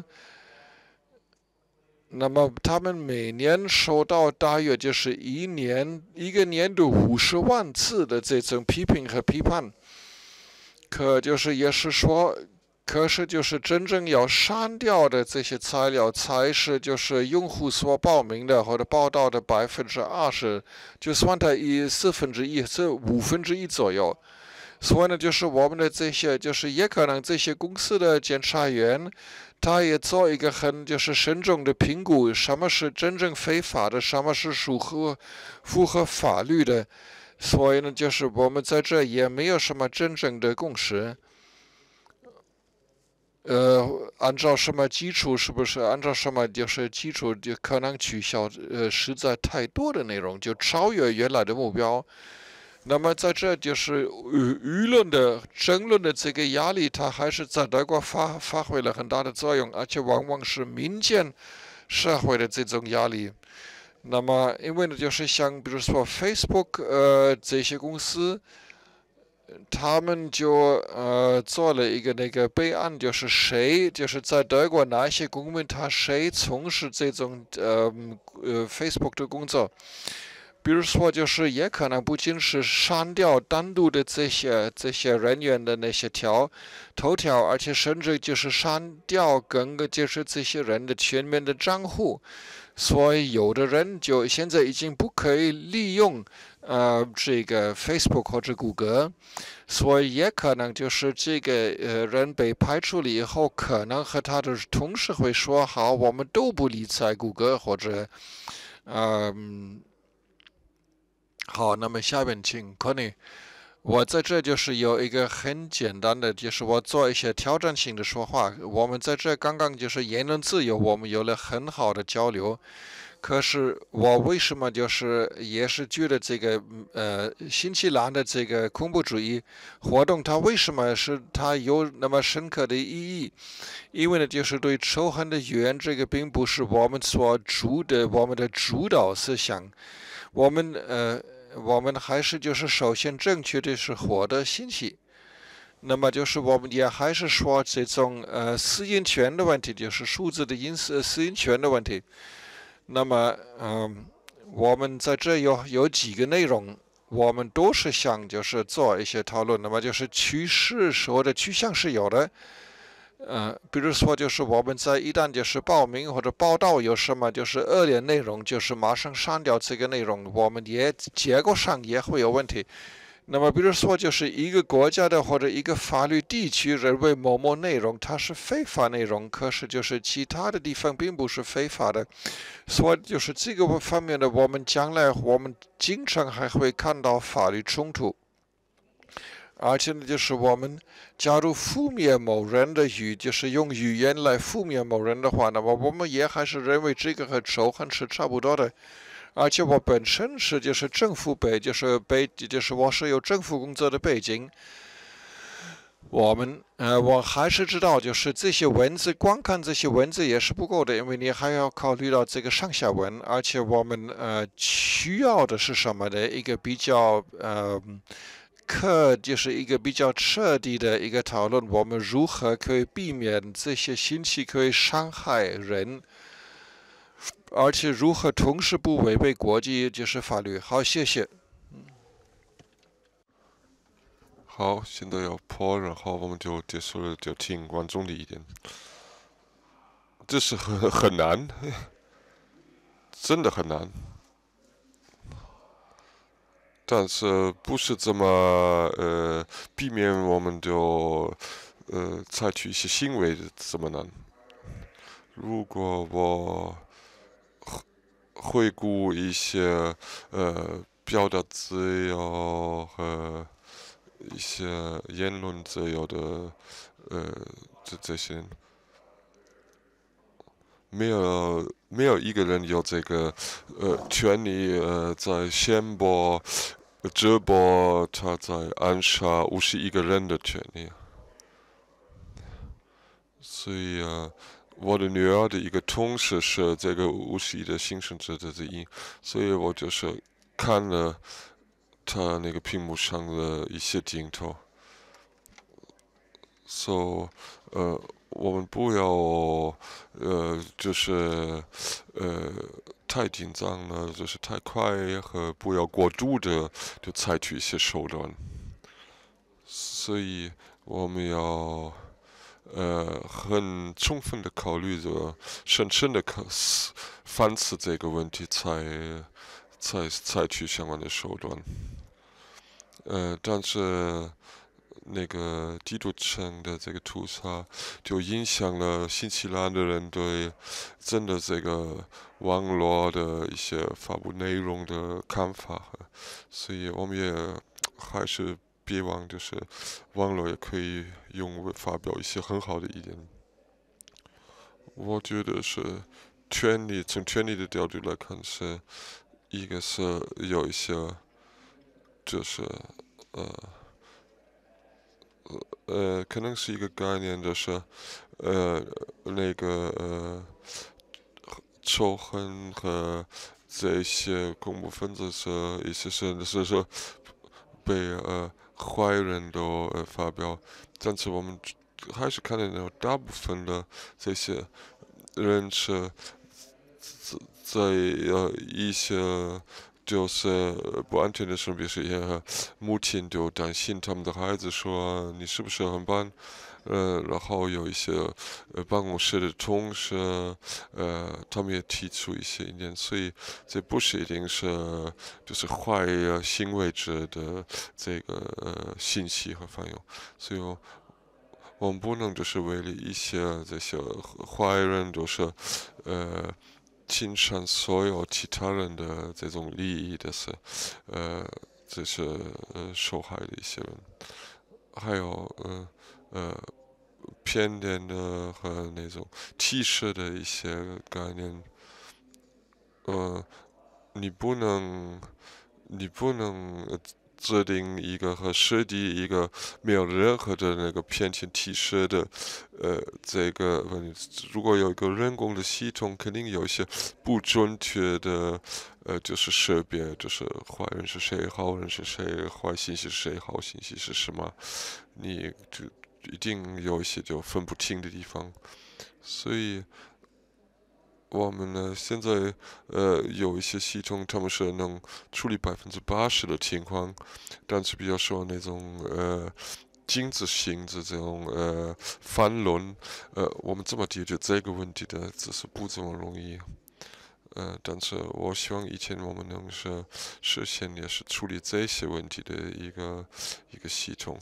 那么他们每年收到大约就是一年一个年度五十万次的这种批评和批判，可就是也是说，可是就是真正要删掉的这些材料才是就是用户所报名的或者报道的百分之二十，就算它一四分之一是五分之一左右。所以呢，就是我们的这些就是也可能这些公司的检察员。他也做一个很就是慎重的评估，什么是真正非法的，什么是符合符合法律的。所以呢，就是我们在这也没有什么真正的共识。呃，按照什么基础？是不是按照什么就是基础就可能取消？呃，实在太多的内容就超越原来的目标。那么在这就是舆舆论的争论的这个压力，它还是在德国发发挥了很大的作用，而且往往是民间社会的这种压力。那么因为呢，就是像比如说 Facebook 呃这些公司，他们就呃做了一个那个备案，就是谁就是在德国哪些公民他谁从事这种呃呃 Facebook 的工作。比如说，就是也可能不仅是删掉单独的这些这些人员的那些条头条，而且甚至就是删掉整个就是这些人的全面的账户。所以有的人就现在已经不可以利用呃这个 Facebook 或者谷歌，所以也可能就是这个呃人被排除了以后，可能和他的同事会说好，我们都不理睬谷歌或者嗯。好，那么下面请 Connie。我在这就是有一个很简单的，就是我做一些挑战性的说话。我们在这刚刚就是言论自由，我们有了很好的交流。可是我为什么就是也是觉得这个呃新西兰的这个恐怖主义活动，它为什么是它有那么深刻的意义？因为呢，就是对仇恨的语言，这个并不是我们所主的我们的主导思想。我们呃。我们还是就是首先正确的是获得信息，那么就是我们也还是说这种呃私隐权的问题，就是数字的隐私私隐权的问题。那么嗯、呃，我们在这有有几个内容，我们都是想就是做一些讨论。那么就是趋势或者趋向是有的。呃，比如说，就是我们在一旦就是报名或者报道有什么就是恶劣内容，就是马上删掉这个内容，我们也结构上也会有问题。那么，比如说，就是一个国家的或者一个法律地区认为某某内容它是非法内容，可是就是其他的地方并不是非法的，所以就是这个方面的，我们将来我们经常还会看到法律冲突。而且呢，就是我们假如负面某人的语，就是用语言来负面某人的话，那么我们也还是认为这个和仇恨是差不多的。而且我本身是就是政府背，就是背，就是我是有政府工作的背景。 我们呃，我还是知道，就是这些文字，光看这些文字也是不够的，因为你还要考虑到这个上下文，而且我们呃需要的是什么的一个比较呃。课就是一个比较彻底的一个讨论，我们如何可以避免这些信息可以伤害人，而且如何同时不违背国际就是法律。好，谢谢。 好，现在要播，然后我们就结束了，就听观众的意见。这是很很难，真的很难。但是不是这么呃避免我们就呃采取一些行为这么难？如果我回顾一些呃表达自由和一些言论自由的呃这这些人，没有没有一个人有这个呃权利呃在宣播。直播他在暗杀五十一个人的权利，所以啊，我的女儿的一个同事是这个五十一的幸存者之一，所以我就是看了他那个屏幕上的一些镜头。So，呃，我们不要呃，就是呃。太紧张了，就是太快和不要过度的就采取一些手段，所以我们要呃很充分的考虑着，审慎的考反思这个问题，才才采取相关的手段。呃，但是那个基督城的这个屠杀，就影响了新西兰的人对真的这个网络的一些发布内容的看法，所以我们也还是别忘，就是网络也可以用发表一些很好的意见。我觉得是权利，从权利的角度来看，是一个是有一些就是呃。呃，可能是一个概念，就是呃，那个呃，仇恨和这些恐怖分子是一些是是说被呃坏人都呃发表，但是我们还是看到大部分的这些人是在呃一些。就是不安全的时候，比如说一些母亲就担心他们的孩子说你是不是很笨，呃，然后有一些呃办公室的同事，呃，他们也提出一些意见，所以这不是一定是就是坏行为者的这个呃信息和反应，所以我们不能就是为了一些这些坏人就是呃。侵犯所有其他人的这种利益的是，呃，这是呃受害的一些人，还有呃呃偏见的和那种歧视的一些概念，呃，你不能，你不能。呃制定一个和设计一个没有任何的那个偏见提示的，呃，这个如果有一个人工的系统，肯定有一些不准确的，呃，就是识别，就是坏人是谁，好人是谁，坏信息是谁，好信息是什么，你就一定有一些就分不清的地方，所以。我们呢，现在呃有一些系统，他们是能处理百分之八十的情况，但是比较说那种呃精子性的这种呃反论，呃，我们怎么解决这个问题的，只是不这么容易。呃，但是我希望以前我们能是实现也是处理这些问题的一个一个系统。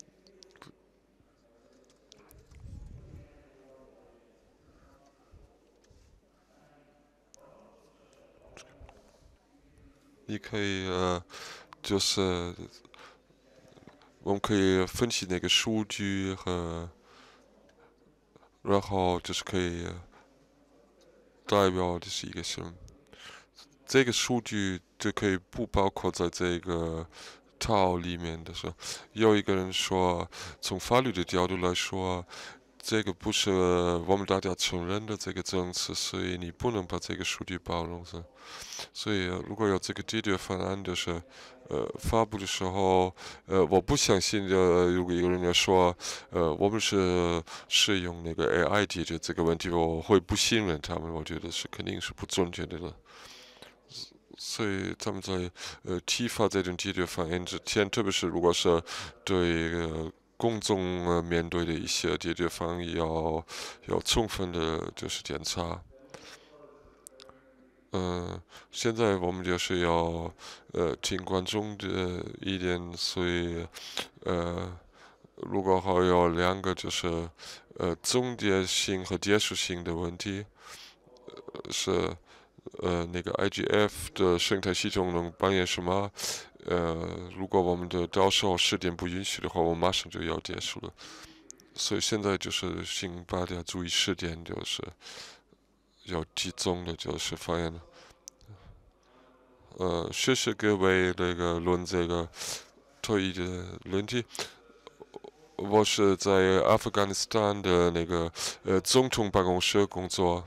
你可以呃，就是我们可以分析那个数据和，然后就是可以代表的是一个什么？这个数据就可以不包括在这个套里面的时候，有一个人说，从法律的角度来说，这个不是我们大家承认的这个政策，所以你不能把这个数据包容上。所以如果有这个解决方案，就是呃发布的时候，呃我不相信的，如果有人要说，呃我们是是用那个 A I 解决这个问题，我会不信任他们，我觉得是肯定是不正确的了。所以他们在呃提发这种解决方案之前，特别是如果是对呃公众呃面对的一些解决方案，要要充分的就是检查。嗯、呃，现在我们就是要呃听观众的意见，所以呃如果还有两个就是呃终结性和结束性的问题，呃是。呃，那个 I G F 的生态系统能扮演什么？呃，如果我们的到时候时间不允许的话，我马上就要结束了。所以现在就是请大家注意时间，就是要集中的，就是发言。呃，谢谢各位那个论这个推议的论题。我是在阿富汗斯坦的那个呃总统办公室工作。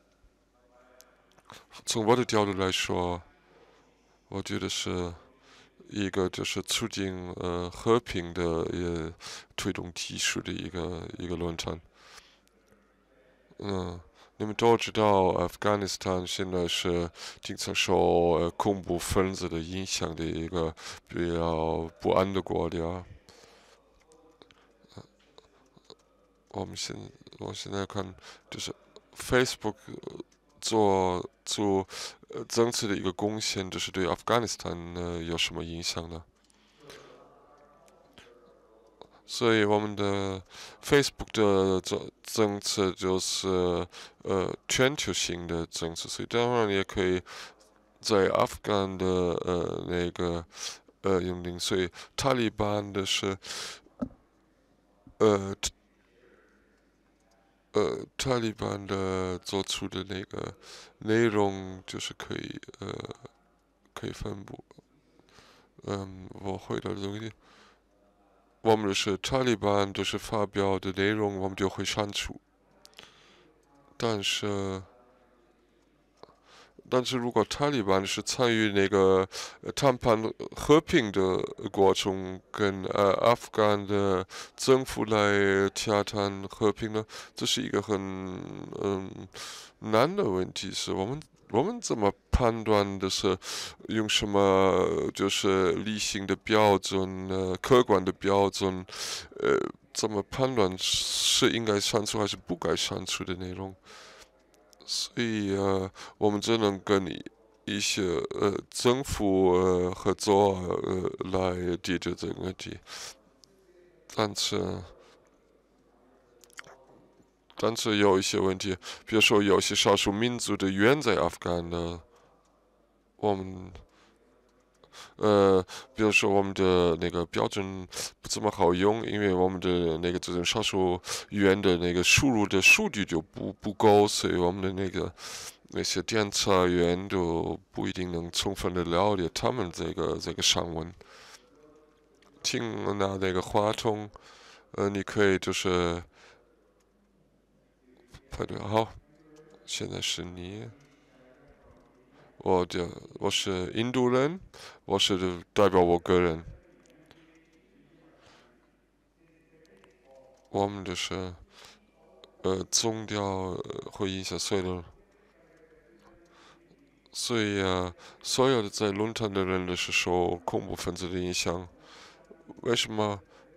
从我的角度来说，我觉得是一个就是促进呃和平的也推动技术的一个一个论坛。嗯，你们都知道，阿富汗斯坦现在是经常受呃恐怖分子的影响的一个比较不安的国家。我们现我现在看就是 Facebook。做做呃政策的一个贡献，就是对阿富汗斯坦呃有什么影响呢？所以我们的 Facebook 的政政策就是呃全球性的政策，所以当然也可以在阿富汗的呃那个呃用领，所以塔利班的是呃。呃，塔利班的做出的那个内容就是可以呃可以分布。嗯，我回答的东西，我们是塔利班都是发表的内容，我们就会删除。但是，但是如果塔利班是参与那个谈判和平的过程，跟呃阿富汗的政府来洽谈和平呢，这是一个很嗯难的问题。是我们我们怎么判断的是用什么就是理性的标准、呃客观的标准，呃怎么判断是应该删除还是不该删除的内容？所以呃，我们只能跟一些呃政府呃合作呃来解决这个问题。但是，但是有一些问题，比如说有些少数民族的远在阿富汗的，我们呃，比如说我们的那个标准不怎么好用，因为我们的那个这种少数语言的那个输入的数据就不不够，所以我们的那个那些调查员都不一定能充分的了解他们这个这个上文。请拿那个话筒，呃，你可以就是排队好，现在是你。我的我是印度人，我是代表我个人。我们就是呃宗教呃会影响所有的，所以啊，所有的在论坛的人都是受恐怖分子的影响。为什么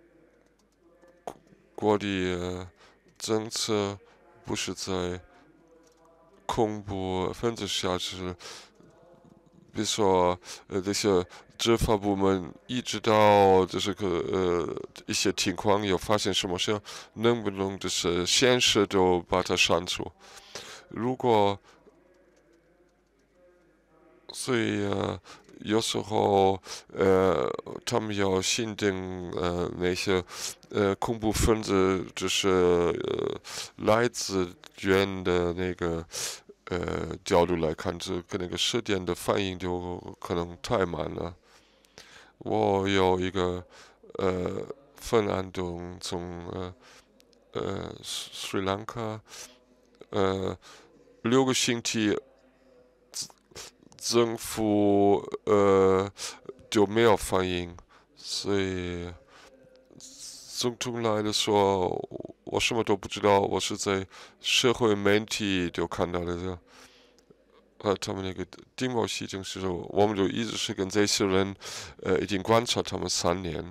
国的呃政策不是在恐怖分子下，就是比如说呃这些执法部门一直到就是个呃一些情况有发现什么事，能不能就是现实就把它删除？如果所以呃有时候呃他们要限定呃那些呃恐怖分子就是呃来自远的那个呃角度来看，这个那个时间的反应就可能太慢了。 我有一个呃芬兰从从呃呃斯里兰卡呃六个星期，政府呃就没有反应，所以总统来的时候我什么都不知道，我是在社会媒体就看到了这。呃，他们那个定某西政时候，我们就一直是跟这些人，呃，已经观察他们三年，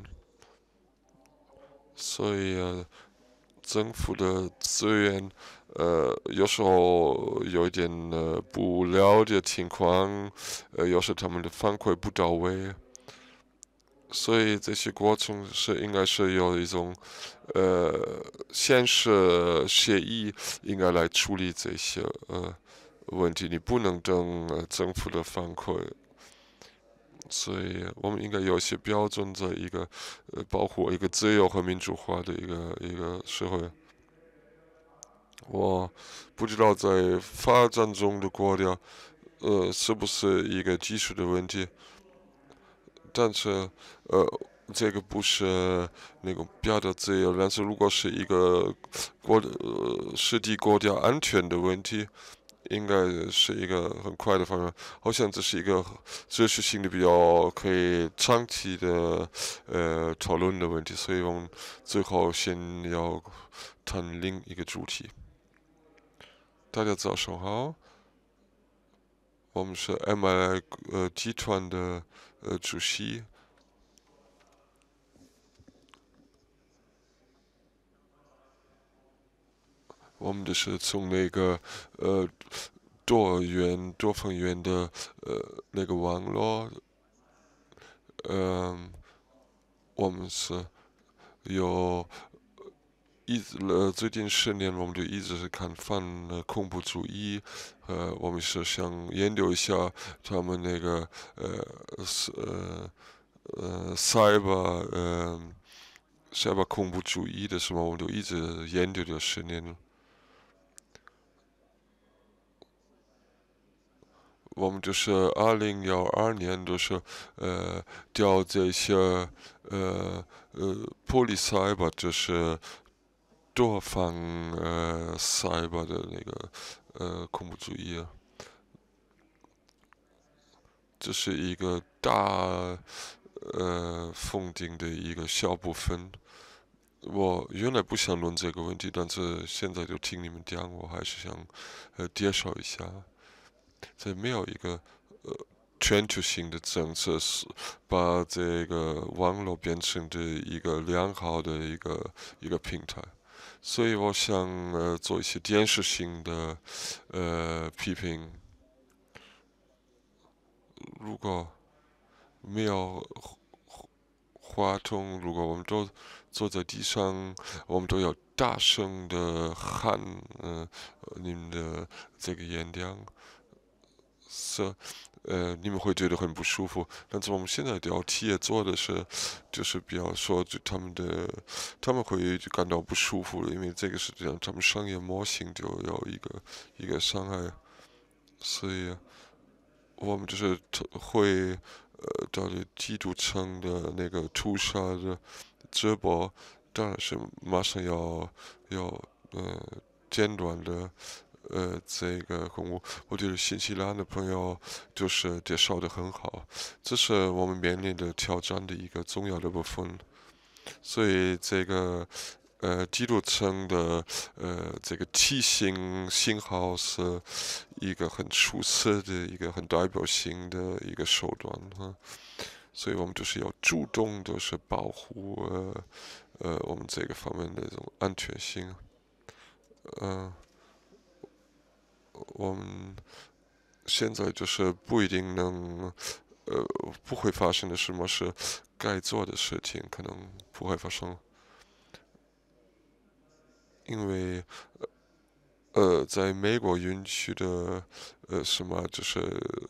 所以呃，政府的资源，呃，有时候有一点呃不了解情况，呃，有时他们的反馈不到位，所以这些过程是应该是有一种，呃，现实协议应该来处理这些呃。问题，你不能等呃政府的反馈，所以我们应该有一些标准的一个呃保护一个自由和民主化的一个一个社会。我不知道在发展中的国家，呃，是不是一个技术的问题，但是呃。这个不是那个表达自由，但是如果是一个国呃实体国家安全的问题，应该是一个很快的方向，好像这是一个哲学性的比较可以长期的呃讨论的问题，所以我们最后先要谈另一个主题。大家早上好，我们是 M I I 呃集团的呃主席。我们的是从那个呃多元多方元的呃那个网络，嗯、我们是有一直呃最近十年我们就一直是看反呃恐怖主义，呃我们是想研究一下他们那个呃是呃呃 cyber 呃 cyber 恐怖主义的什么，我们就一直研究了十年了。我们就是二零幺二年就是呃调这些呃呃 polycyber 就是多方呃 cyber 的那个呃恐怖主义，这是一个大呃封顶的一个小部分。我原来不想论这个问题，但是现在就听你们讲，我还是想呃介绍一下。这没有一个呃全球性的政策是把这个网络变成的一个良好的一个一个平台，所以我想呃做一些电视性的呃批评。如果没有话筒，如果我们都坐在地上，我们都要大声的喊呃你们的这个演讲。是，呃，你们会觉得很不舒服。但是我们现在的企业做的是，就是比较说，就他们的他们会感到不舒服，因为这个是这样，他们商业模型就有一个一个伤害，所以我们就是会呃到底基督城的那个屠杀的直播，当然是马上要要呃间断的。呃，这个公务，我觉得新西兰的朋友就是介绍的很好，这是我们面临的挑战的一个重要的部分。所以这个呃基督城的呃这个梯形信号是一个很出色的一个很代表性的一个手段哈。所以我们就是要主动的是保护呃呃我们这个方面的这种安全性，嗯、呃。我们现在就是不一定能，呃，不会发生的什么是该做的事情，可能不会发生，因为呃，在美国允许的呃什么就是，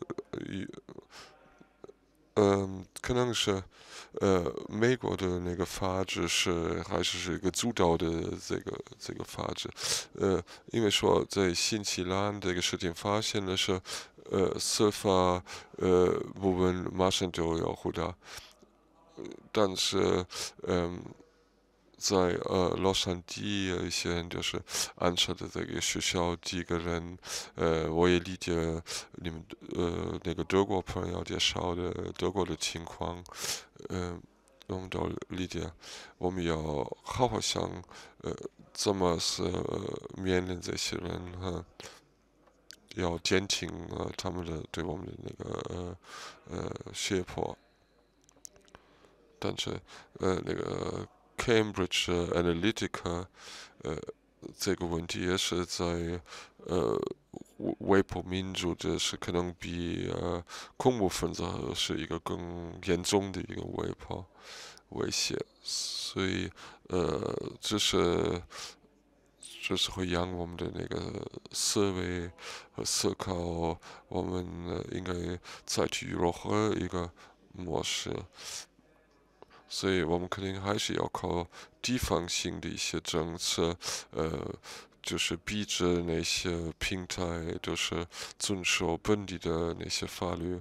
嗯、呃，可能是呃美国的那个法制是还是是一个主导的这个这个法制，呃，因为说在新西兰这个事情发现的是，呃，司法呃部门马上就要回答， 但是嗯。在呃洛杉矶有一些人就是安设的这个学校几个人，呃，我也理解你们呃那个德国朋友介绍的德国的情况，嗯、呃，我们都理解，我们要好好想，呃，怎么是、呃、面临这些人哈，要减轻呃他们的对我们的那个呃呃胁迫，但是呃那个。Cambridge Analytica，呃，这个问题也是在呃微博民主，这是可能比呃恐怖分子是一个更严重的一个威迫威胁，所以呃，这是这是会让我们的那个思维和思考，我们、呃、应该采取如何一个模式。所以我们肯定还是要靠地方性的一些政策，呃，就是逼着那些平台都是遵守本地的那些法律，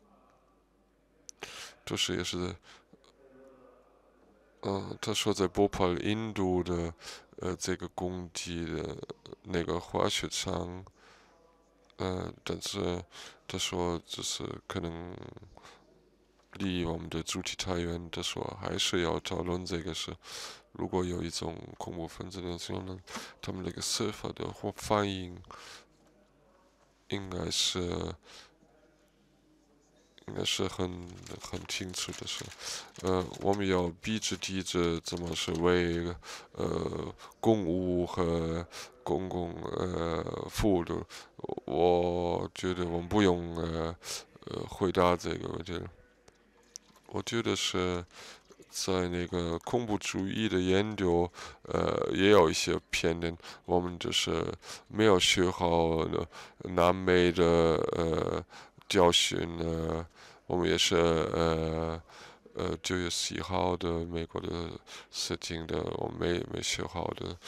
这是也是，嗯，他说在波帕印度的呃这个工地的那个滑雪场，呃，但是他说就是可能。离我们的主题太远的说，还是要讨论这个是，如果有一种恐怖分子的时候呢，他们那个司法的或反应，应该是应该是很很清楚的是，呃，我们要逼着抵制怎么是为呃公务和公共呃服务的，我觉得我们不用呃呃回答这个问题。我觉得是在那个恐怖主义的研究，呃，也有一些偏见。我们就是没有学好的南美的呃教训呢，我们也是呃呃九月十一号的美国的事情的，我们没没学好的，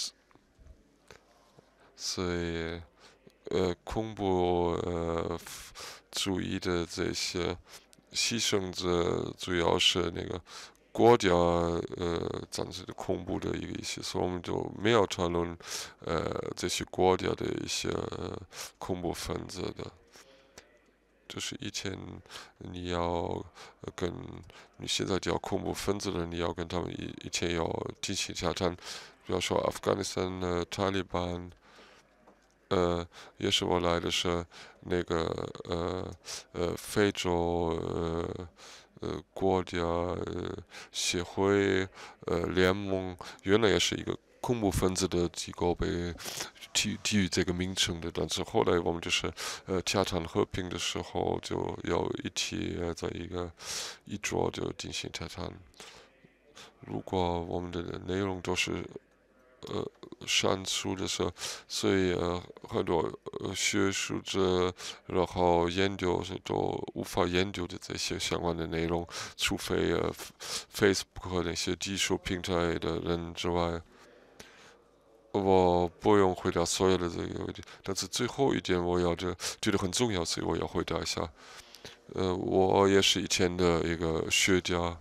所以呃恐怖呃主义的这些。牺牲者主要是那个国家呃暂时的恐怖的一个一些，所以我们就没有讨论呃这些国家的一些、呃、恐怖分子的。就是以前你要跟你现在叫恐怖分子的，你要跟他们以以前要进行洽谈，比方说阿富汗斯坦的塔利班。呃，也是我来的是那个呃呃非洲呃呃国家呃协会呃联盟，原来也是一个恐怖分子的机构被给给予这个名称的，但是后来我们就是呃洽谈和平的时候，就要一起在一个一桌就进行洽谈。如果我们的内容都是呃，删除的时候，所以呃很多呃学术者，然后研究是都无法研究的这些相关的内容，除非呃 Facebook 和那些技术平台的人之外，我不用回答所有的这个问题。但是最后一点我要觉觉得很重要，所以我要回答一下。呃，我也是以前的一个学家，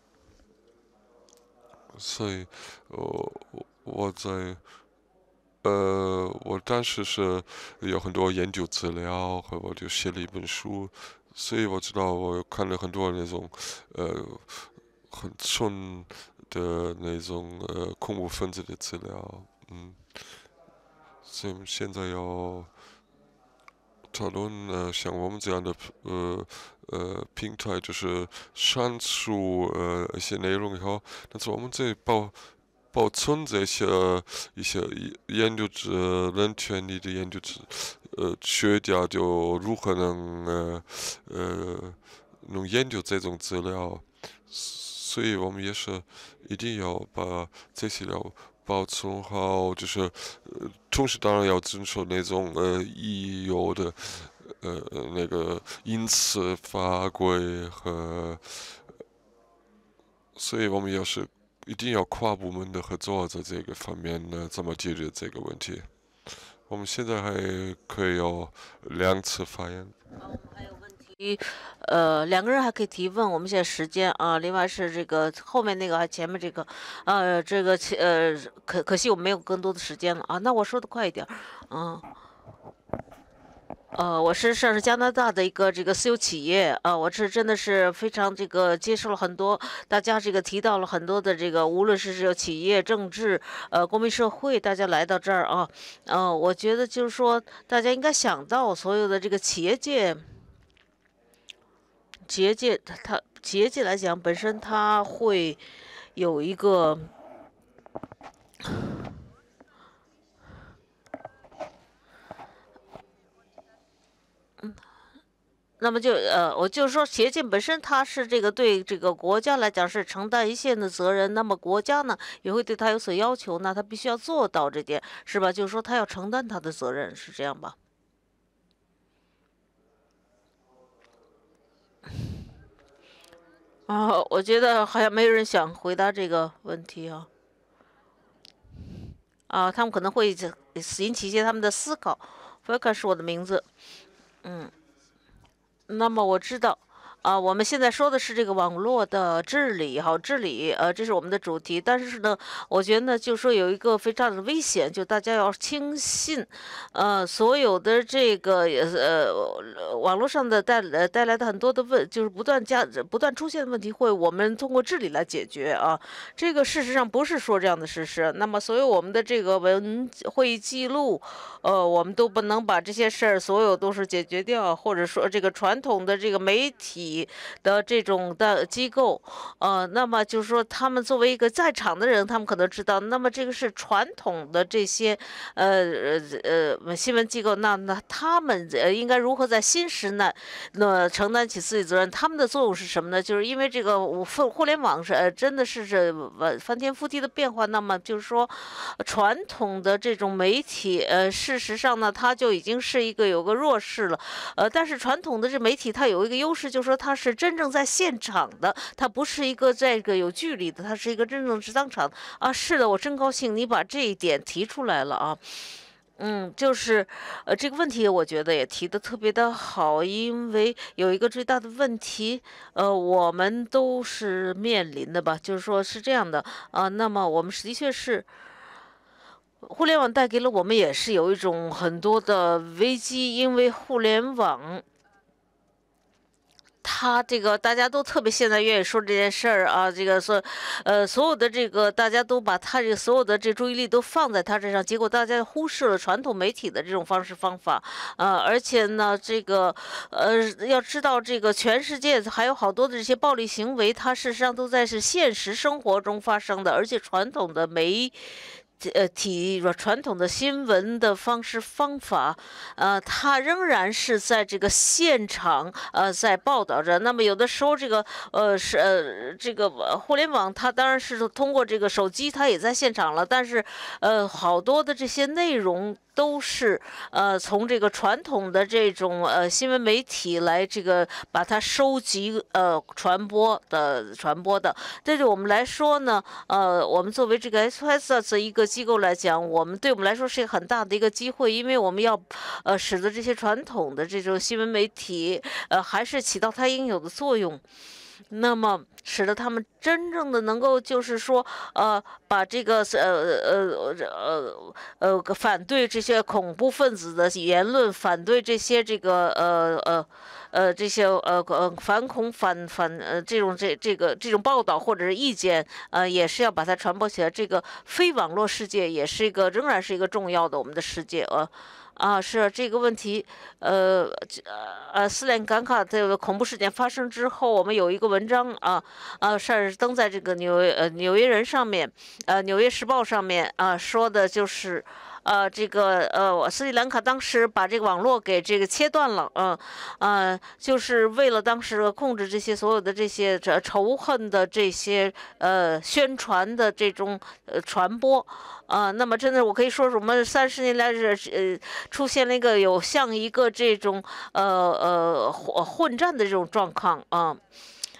所以我我在。呃，我当时是有很多研究资料，和我就写了一本书，所以我知道我看了很多那种呃很纯的那种呃恐怖分子的资料，嗯，所以我们现在要讨论呃像我们这样的呃呃平台，就是删除呃一些内容以后，但是我们这保保存这些一些研究者、人权利的研究者、呃学家就如何能呃呃能研究这种资料，所以我们也是一定要把这些料保存好，就是呃同时当然要遵守那种呃已有的呃那个隐私法规和，所以我们也是。一定要跨部门的合作，在这个方面呢，怎么解决这个问题？我们现在还可以有两次发言。 好，还有问题。 呃，两个人还可以提问。我们现在时间啊，另外是这个后面那个还前面这个，呃，这个呃，可可惜我没有更多的时间了啊。那我说的快一点，嗯。呃，我是上是加拿大的一个这个私有企业啊，我是真的是非常这个接受了很多大家这个提到了很多的这个，无论是这个企业、政治、呃公民社会，大家来到这儿啊，呃，我觉得就是说大家应该想到所有的这个企业界，企业界它它企业界来讲本身它会有一个。那么就呃，我就是说，企业界本身它是这个对这个国家来讲是承担一线的责任，那么国家呢也会对他有所要求，那他必须要做到这点，是吧？就是说他要承担他的责任，是这样吧？啊，我觉得好像没有人想回答这个问题啊。啊，他们可能会引起一些他们的思考。Volker 是我的名字，嗯。那么我知道，啊，我们现在说的是这个网络的治理，好治理，呃，这是我们的主题。但是呢，我觉得呢，就说有一个非常的危险，就大家要轻信，呃，所有的这个呃网络上的带呃带来的很多的问，就是不断加不断出现的问题，会我们通过治理来解决啊。这个事实上不是说这样的事实。那么，所有我们的这个文会议记录。呃，我们都不能把这些事儿所有都是解决掉，或者说这个传统的这个媒体的这种的机构，呃，那么就是说他们作为一个在场的人，他们可能知道，那么这个是传统的这些呃呃呃新闻机构，那那他们呃应该如何在新时代那承担起自己责任？他们的作用是什么呢？就是因为这个互互联网是呃真的是这翻天覆地的变化，那么就是说传统的这种媒体呃是。事实上呢，它就已经是一个有个弱势了，呃，但是传统的这媒体它有一个优势，就是说它是真正在现场的，它不是一个这个有距离的，它是一个真正是当场啊。是的，我真高兴你把这一点提出来了啊。嗯，就是，呃，这个问题我觉得也提得特别的好，因为有一个最大的问题，呃，我们都是面临的吧，就是说是这样的啊。那么我们的确是。互联网带给了我们也是有一种很多的危机，因为互联网，它这个大家都特别现在愿意说这件事儿啊，这个说，呃，所有的这个大家都把他这个所有的这注意力都放在他身上，结果大家忽视了传统媒体的这种方式方法，呃，而且呢，这个呃，要知道这个全世界还有好多的这些暴力行为，它事实上都在是现实生活中发生的，而且传统的媒。呃，体传统的新闻的方式方法，呃，它仍然是在这个现场呃在报道着。那么有的时候这个呃是呃这个互联网，它当然是通过这个手机，它也在现场了。但是呃好多的这些内容。都是呃从这个传统的这种呃新闻媒体来这个把它收集呃传播的传播的，这对我们来说呢，呃我们作为这个 S O S 的一个机构来讲，我们对我们来说是一个很大的一个机会，因为我们要呃使得这些传统的这种新闻媒体呃还是起到它应有的作用。那么使得他们真正的能够，就是说，呃，把这个呃呃呃呃呃反对这些恐怖分子的言论，反对这些这个呃呃呃这些呃呃反恐反反呃这种这这个这种报道或者是意见，呃，也是要把它传播起来。这个非网络世界也是一个仍然是一个重要的我们的世界呃。啊，是这个问题，呃，呃，斯里兰卡这个恐怖事件发生之后，我们有一个文章啊，啊，是登在这个纽呃纽约人上面，呃，纽约时报上面啊，说的就是。呃，这个呃，斯里兰卡当时把这个网络给这个切断了，嗯、呃，呃，就是为了当时控制这些所有的这些这仇恨的这些呃宣传的这种呃传播，啊、呃，那么真的我可以说，我们三十年来是呃出现了一个有像一个这种呃呃混混战的这种状况啊。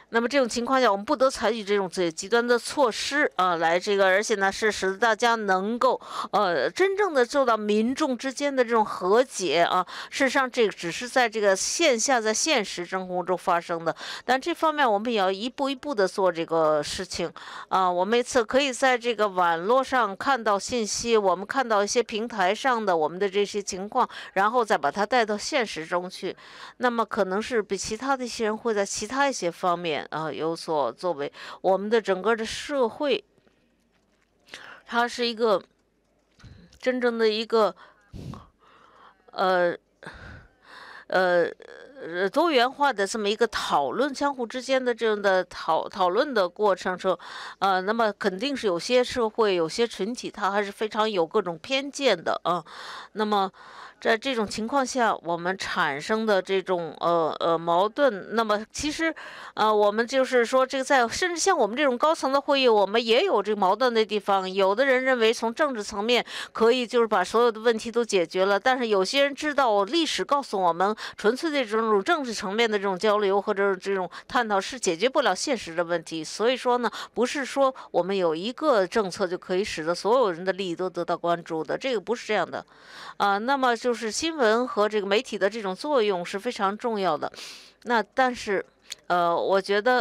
那么这种情况下，我们不得采取这种最极端的措施啊，来这个，而且呢是使得大家能够呃真正的做到民众之间的这种和解啊。事实上，这个只是在这个线下在现实生活中发生的，但这方面我们也要一步一步的做这个事情啊。我每次可以在这个网络上看到信息，我们看到一些平台上的我们的这些情况，然后再把它带到现实中去。那么可能是比其他的一些人会在其他一些方面啊有所作为。我们的整个的社会，它是一个真正的一个呃呃呃多元化的这么一个讨论，相互之间的这样的讨讨论的过程中，呃，那么肯定是有些社会有些群体，它还是非常有各种偏见的啊。那么在这种情况下，我们产生的这种呃呃矛盾，那么其实，呃，我们就是说，这个在甚至像我们这种高层的会议，我们也有这个矛盾的地方。有的人认为从政治层面可以就是把所有的问题都解决了，但是有些人知道历史告诉我们，纯粹的这种政治层面的这种交流或者这种探讨是解决不了现实的问题。所以说呢，不是说我们有一个政策就可以使得所有人的利益都得到关注的，这个不是这样的。啊，那么就是新闻和这个媒体的这种作用是非常重要的。那但是，呃，我觉得。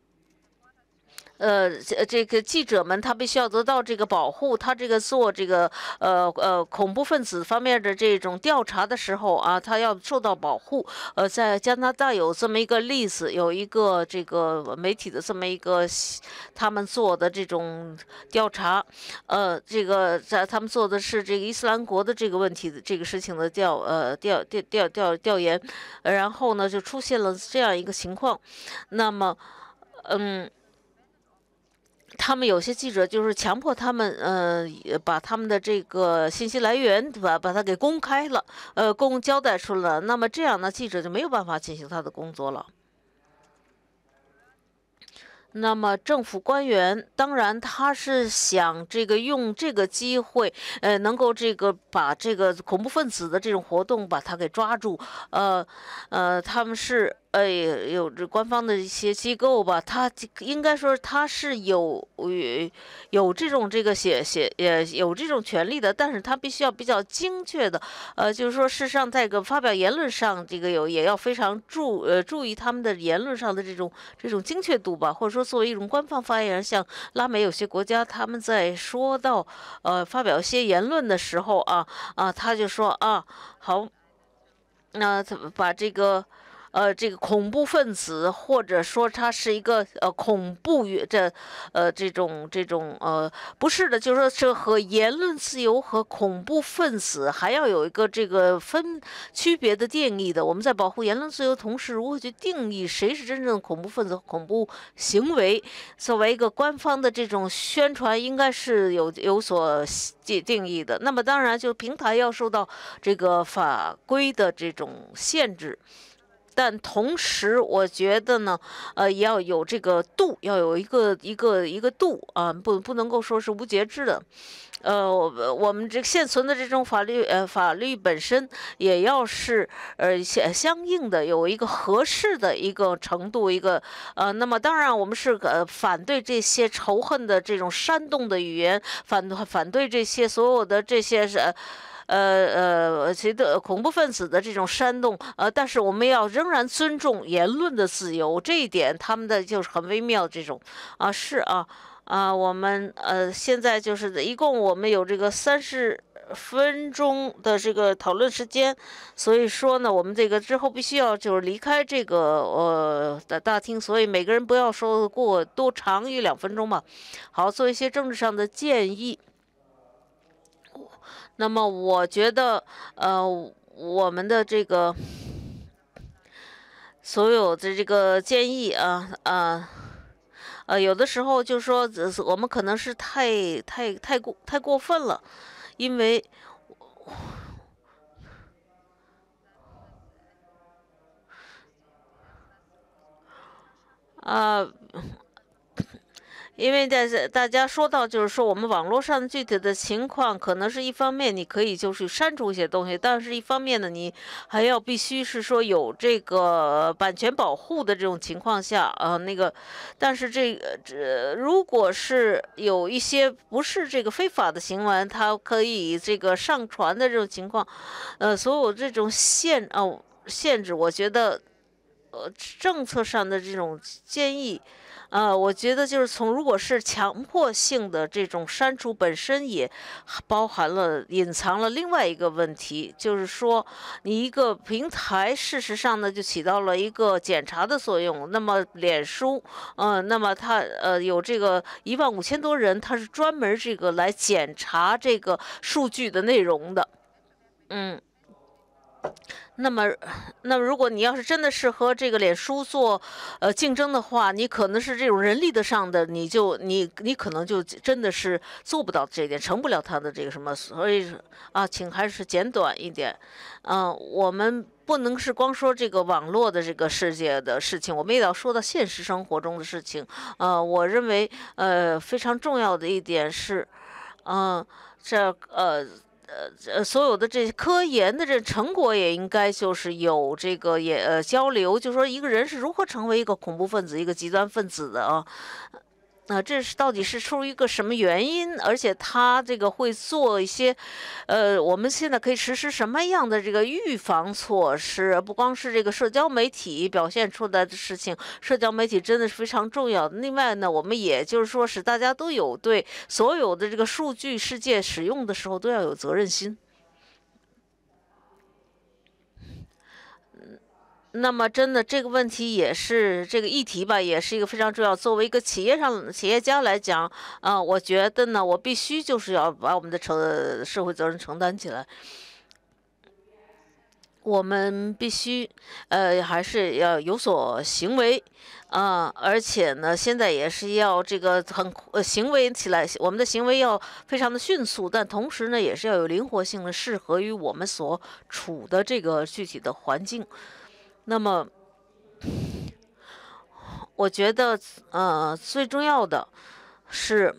呃，这个记者们他必须要得到这个保护，他这个做这个呃呃恐怖分子方面的这种调查的时候啊，他要受到保护。呃，在加拿大有这么一个例子，有一个这个媒体的这么一个他们做的这种调查，呃，这个在他们做的是这个伊斯兰国的这个问题的这个事情的调呃调调调调调研，然后呢就出现了这样一个情况，那么嗯。他们有些记者就是强迫他们，呃，把他们的这个信息来源，对吧？把它给公开了，呃，公交代出来了。那么这样呢，记者就没有办法进行他的工作了。那么政府官员当然他是想这个用这个机会，呃，能够这个把这个恐怖分子的这种活动把它给抓住，呃呃，他们是。呃，有这官方的一些机构吧，他应该说他是有有有这种这个写写也有这种权利的，但是他必须要比较精确的，呃，就是说事实上在个发表言论上，这个有也要非常注呃注意他们的言论上的这种这种精确度吧，或者说作为一种官方发言人，像拉美有些国家，他们在说到呃发表一些言论的时候啊啊，他就说啊好，那怎么把这个。呃，这个恐怖分子，或者说他是一个呃恐怖与这呃这种这种呃不是的，就是说这和言论自由和恐怖分子还要有一个这个分区别的定义的。我们在保护言论自由同时，如何去定义谁是真正的恐怖分子、恐怖行为？作为一个官方的这种宣传，应该是有有所定定义的。那么当然，就平台要受到这个法规的这种限制。但同时，我觉得呢，呃，也要有这个度，要有一个一个一个度啊，不不能够说是无节制的。呃，我们这现存的这种法律，呃，法律本身也要是呃相相应的有一个合适的一个程度，一个呃，那么当然我们是呃反对这些仇恨的这种煽动的语言，反反对这些所有的这些是。呃呃，其的恐怖分子的这种煽动，呃，但是我们要仍然尊重言论的自由，这一点他们的就是很微妙这种，啊是啊啊，我们呃现在就是一共我们有这个三十分钟的这个讨论时间，所以说呢，我们这个之后必须要就是离开这个呃的大厅，所以每个人不要说过多长于两分钟吧。好，做一些政治上的建议。那么我觉得，呃，我们的这个所有的这个建议啊，啊，呃，有的时候就说我们可能是太太太过太过分了，因为啊。 因为在大家说到，就是说我们网络上具体的情况，可能是一方面你可以就是删除一些东西，但是一方面呢，你还要必须是说有这个版权保护的这种情况下，啊，那个，但是这个这如果是有一些不是这个非法的行为，它可以这个上传的这种情况，呃，所有这种限哦限制，我觉得，呃，政策上的这种建议。呃，我觉得就是从如果是强迫性的这种删除本身也包含了隐藏了另外一个问题，就是说你一个平台事实上呢就起到了一个检查的作用。那么脸书，呃，那么它呃有这个一万五千多人，它是专门这个来检查这个数据的内容的，嗯。那么，那么如果你要是真的是和这个脸书做呃竞争的话，你可能是这种人力的上的，你就你你可能就真的是做不到这一点，成不了他的这个什么，所以啊，请还是简短一点。嗯、呃，我们不能是光说这个网络的这个世界的事情，我们也要说到现实生活中的事情。呃，我认为呃非常重要的一点是，嗯、呃，这呃。呃呃，所有的这科研的这成果也应该就是有这个也呃交流，就说一个人是如何成为一个恐怖分子、一个极端分子的啊。那、呃、这是到底是出于一个什么原因？而且他这个会做一些，呃，我们现在可以实施什么样的这个预防措施？不光是这个社交媒体表现出来的事情，社交媒体真的是非常重要的。另外呢，我们也就是说使大家都有对所有的这个数据世界使用的时候都要有责任心。那么，真的这个问题也是这个议题吧，也是一个非常重要。作为一个企业上企业家来讲，啊、呃，我觉得呢，我必须就是要把我们的承社会责任承担起来。我们必须，呃，还是要有所行为，啊、呃，而且呢，现在也是要这个很呃行为起来，我们的行为要非常的迅速，但同时呢，也是要有灵活性的，适合于我们所处的这个具体的环境。那么，我觉得，呃，最重要的是，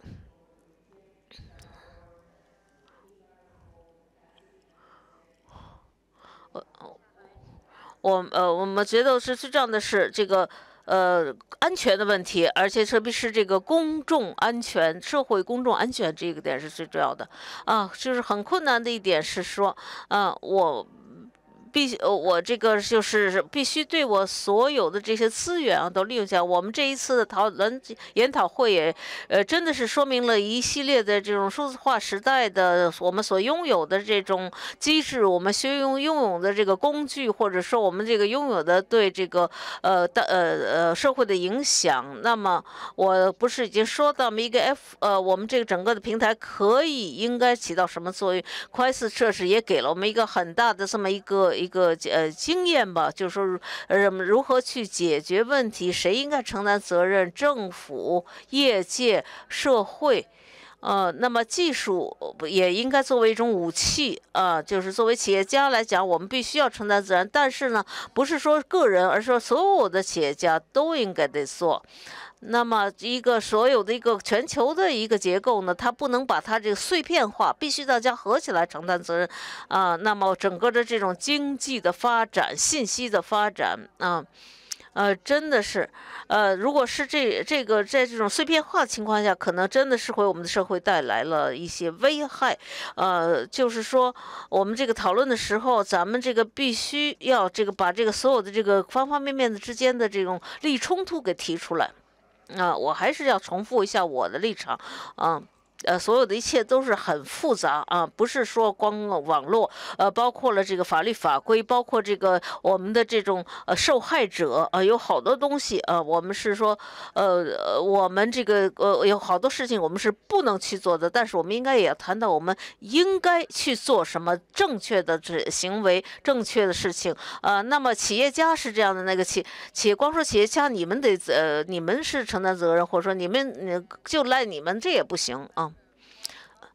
我呃，我们觉得是最重要的是这个呃安全的问题，而且特别是这个公众安全、社会公众安全这个点是最重要的啊。就是很困难的一点是说，啊，我。必呃，我这个就是必须对我所有的这些资源啊都利用起来。我们这一次的讨论研讨会也，呃，真的是说明了一系列的这种数字化时代的我们所拥有的这种机制，我们需拥拥有的这个工具，或者说我们这个拥有的对这个呃的呃呃社会的影响。那么我不是已经说到一个 F 呃，我们这个整个的平台可以应该起到什么作用 ？Christchurch 也给了我们一个很大的这么一个。一个呃经验吧，就是说呃如何去解决问题，谁应该承担责任，政府、业界、社会，呃，那么技术也应该作为一种武器啊、呃，就是作为企业家来讲，我们必须要承担责任，但是呢，不是说个人，而是说所有的企业家都应该得做。那么一个所有的一个全球的一个结构呢，它不能把它这个碎片化，必须大家合起来承担责任啊、呃。那么整个的这种经济的发展、信息的发展啊，呃，真的是，呃，如果是这这个在这种碎片化情况下，可能真的是为我们的社会带来了一些危害。呃，就是说我们这个讨论的时候，咱们这个必须要这个把这个所有的这个方方面面的之间的这种利益冲突给提出来。啊、呃，我还是要重复一下我的立场，嗯、呃。呃，所有的一切都是很复杂啊，不是说光网络，呃，包括了这个法律法规，包括这个我们的这种呃受害者啊、呃，有好多东西啊、呃，我们是说，呃，我们这个呃有好多事情我们是不能去做的，但是我们应该也要谈到我们应该去做什么正确的这行为、正确的事情啊、呃。那么企业家是这样的，那个企企业光说企业家你们得呃你们是承担责任，或者说你们就赖你们，这也不行啊。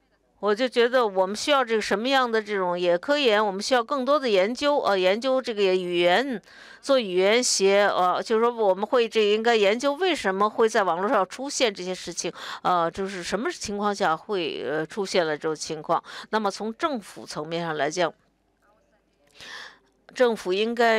我就觉得我们需要这个什么样的这种也科研，我们需要更多的研究，呃，研究这个语言，做语言学，呃，就是说我们会这个应该研究为什么会在网络上出现这些事情，呃，就是什么情况下会呃出现了这种情况。那么从政府层面上来讲，政府应该。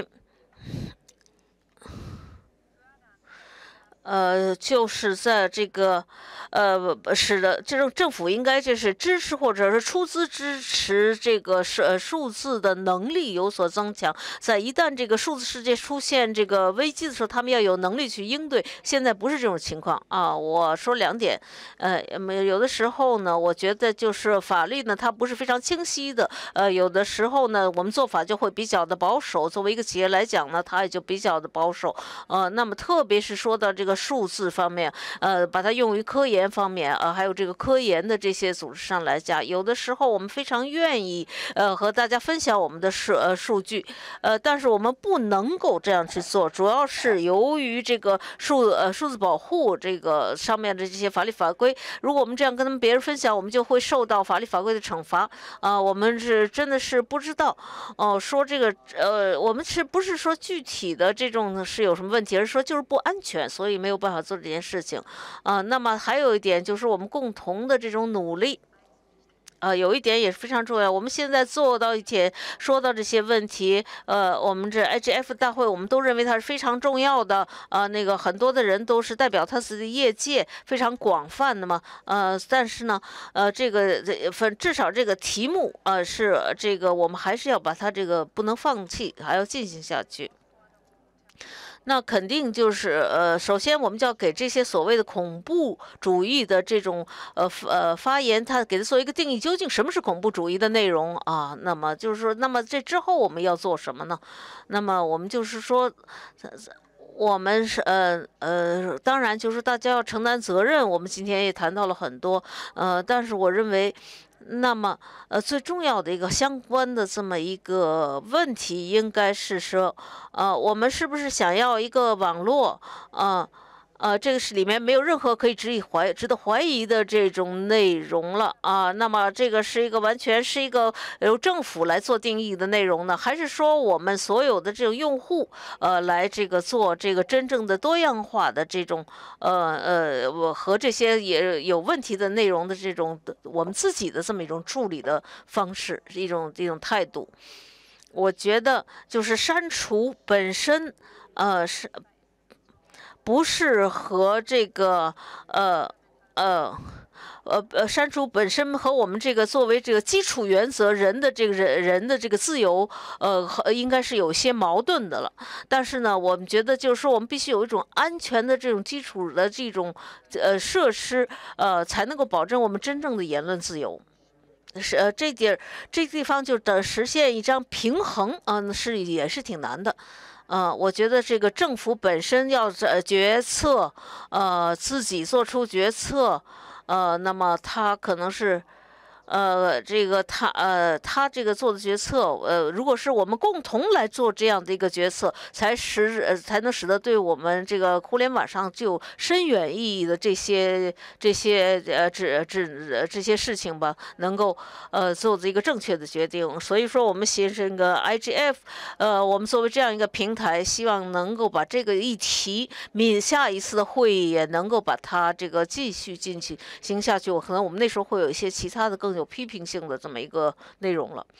呃，就是在这个，呃，使得这种政府应该就是支持或者是出资支持这个数呃数字的能力有所增强。在一旦这个数字世界出现这个危机的时候，他们要有能力去应对。现在不是这种情况啊。我说两点，呃，有的时候呢，我觉得就是法律呢，它不是非常清晰的。呃，有的时候呢，我们做法就会比较的保守。作为一个企业来讲呢，它也就比较的保守。呃，那么特别是说到这个数字方面，呃，把它用于科研方面，呃，还有这个科研的这些组织上来讲，有的时候我们非常愿意，呃，和大家分享我们的数呃数据，呃，但是我们不能够这样去做，主要是由于这个数呃数字保护这个上面的这些法律法规，如果我们这样跟他们别人分享，我们就会受到法律法规的惩罚。啊、呃，我们是真的是不知道，哦、呃，说这个呃，我们是不是说具体的这种是有什么问题，而是说就是不安全，所以没有办法做这件事情，啊、呃，那么还有一点就是我们共同的这种努力，呃，有一点也是非常重要。我们现在做到一点，说到这些问题，呃，我们这 I G F 大会，我们都认为它是非常重要的。呃，那个很多的人都是代表他自己的业界，非常广泛的嘛。呃，但是呢，呃，这个分至少这个题目，呃，是这个我们还是要把它这个不能放弃，还要进行下去。那肯定就是呃，首先我们就要给这些所谓的恐怖主义的这种呃呃发言，它给它做一个定义，究竟什么是恐怖主义的内容啊？那么就是说，那么这之后我们要做什么呢？那么我们就是说，我们是呃呃，当然就是大家要承担责任。我们今天也谈到了很多，呃，但是我认为。那么，呃，最重要的一个相关的这么一个问题，应该是说，呃，我们是不是想要一个网络，呃，呃，这个是里面没有任何可以值以怀值得怀疑的这种内容了啊？那么这个是一个完全是一个由政府来做定义的内容呢，还是说我们所有的这种用户，呃，来这个做这个真正的多样化的这种，呃呃，我和这些也有问题的内容的这种我们自己的这么一种处理的方式，是一种一种态度？我觉得就是删除本身，呃是。不是和这个呃呃呃呃删除本身和我们这个作为这个基础原则人的这个人人的这个自由呃应该是有些矛盾的了。但是呢，我们觉得就是说我们必须有一种安全的这种基础的这种呃设施，呃才能够保证我们真正的言论自由。是呃这点这地方就得实现一张平衡，嗯、呃、是也是挺难的。呃，我觉得这个政府本身要呃决策，呃，自己做出决策，呃，那么他可能是，呃，这个他呃他这个做的决策，呃，如果是我们共同来做这样的一个决策，才使呃才能使得对我们这个互联网上具有深远意义的这些这些呃这这这些事情吧，能够呃做的一个正确的决定。所以说，我们形成一个 I G F， 呃，我们作为这样一个平台，希望能够把这个议题，明下一次的会议也能够把它这个继续进去行下去。可能我们那时候会有一些其他的更有批评性的这么一个内容了。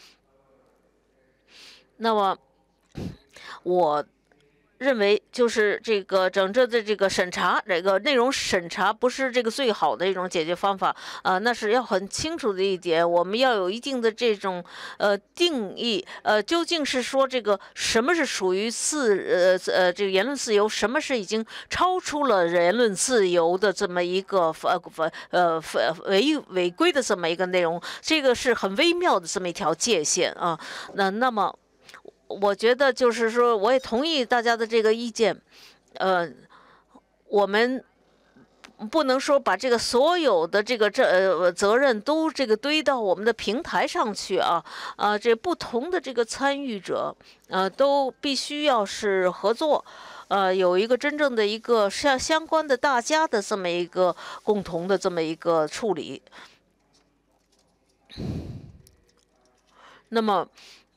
那么，我认为就是这个整个的这个审查，这个内容审查不是这个最好的一种解决方法啊、呃，那是要很清楚的一点，我们要有一定的这种呃定义，呃，究竟是说这个什么是属于自呃呃这个言论自由，什么是已经超出了言论自由的这么一个呃呃违违规的这么一个内容，这个是很微妙的这么一条界限啊。那那么。我觉得就是说，我也同意大家的这个意见，呃，我们不能说把这个所有的这个这呃责任都这个堆到我们的平台上去啊，啊，这不同的这个参与者，呃，都必须要是合作，呃，有一个真正的一个相相关的大家的这么一个共同的这么一个处理。 那么，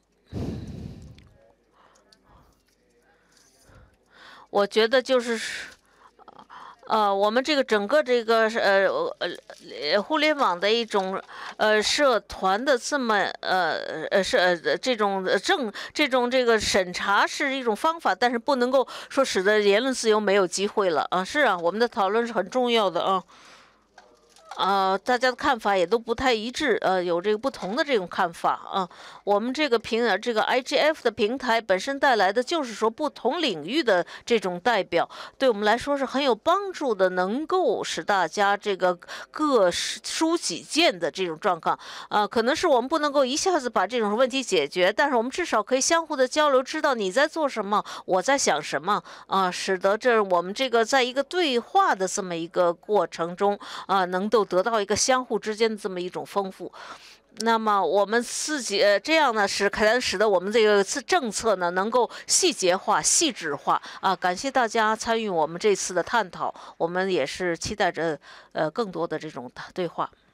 我觉得就是。呃，我们这个整个这个呃呃互联网的一种呃社团的这么呃呃是呃这种政这种这个审查是一种方法，但是不能够说使得言论自由没有机会了啊。是啊，我们的讨论是很重要的啊。呃，大家的看法也都不太一致，呃，有这个不同的这种看法啊。我们这个平呃这个 I G F 的平台本身带来的就是说不同领域的这种代表，对我们来说是很有帮助的，能够使大家这个各抒己见的这种状况。啊、呃，可能是我们不能够一下子把这种问题解决，但是我们至少可以相互的交流，知道你在做什么，我在想什么啊、呃，使得这我们这个在一个对话的这么一个过程中啊、呃，能够得到一个相互之间的这么一种丰富。那么我们自己呃这样呢，使可能使得我们这个政策呢能够细节化、细致化啊。感谢大家参与我们这次的探讨，我们也是期待着呃更多的这种对话。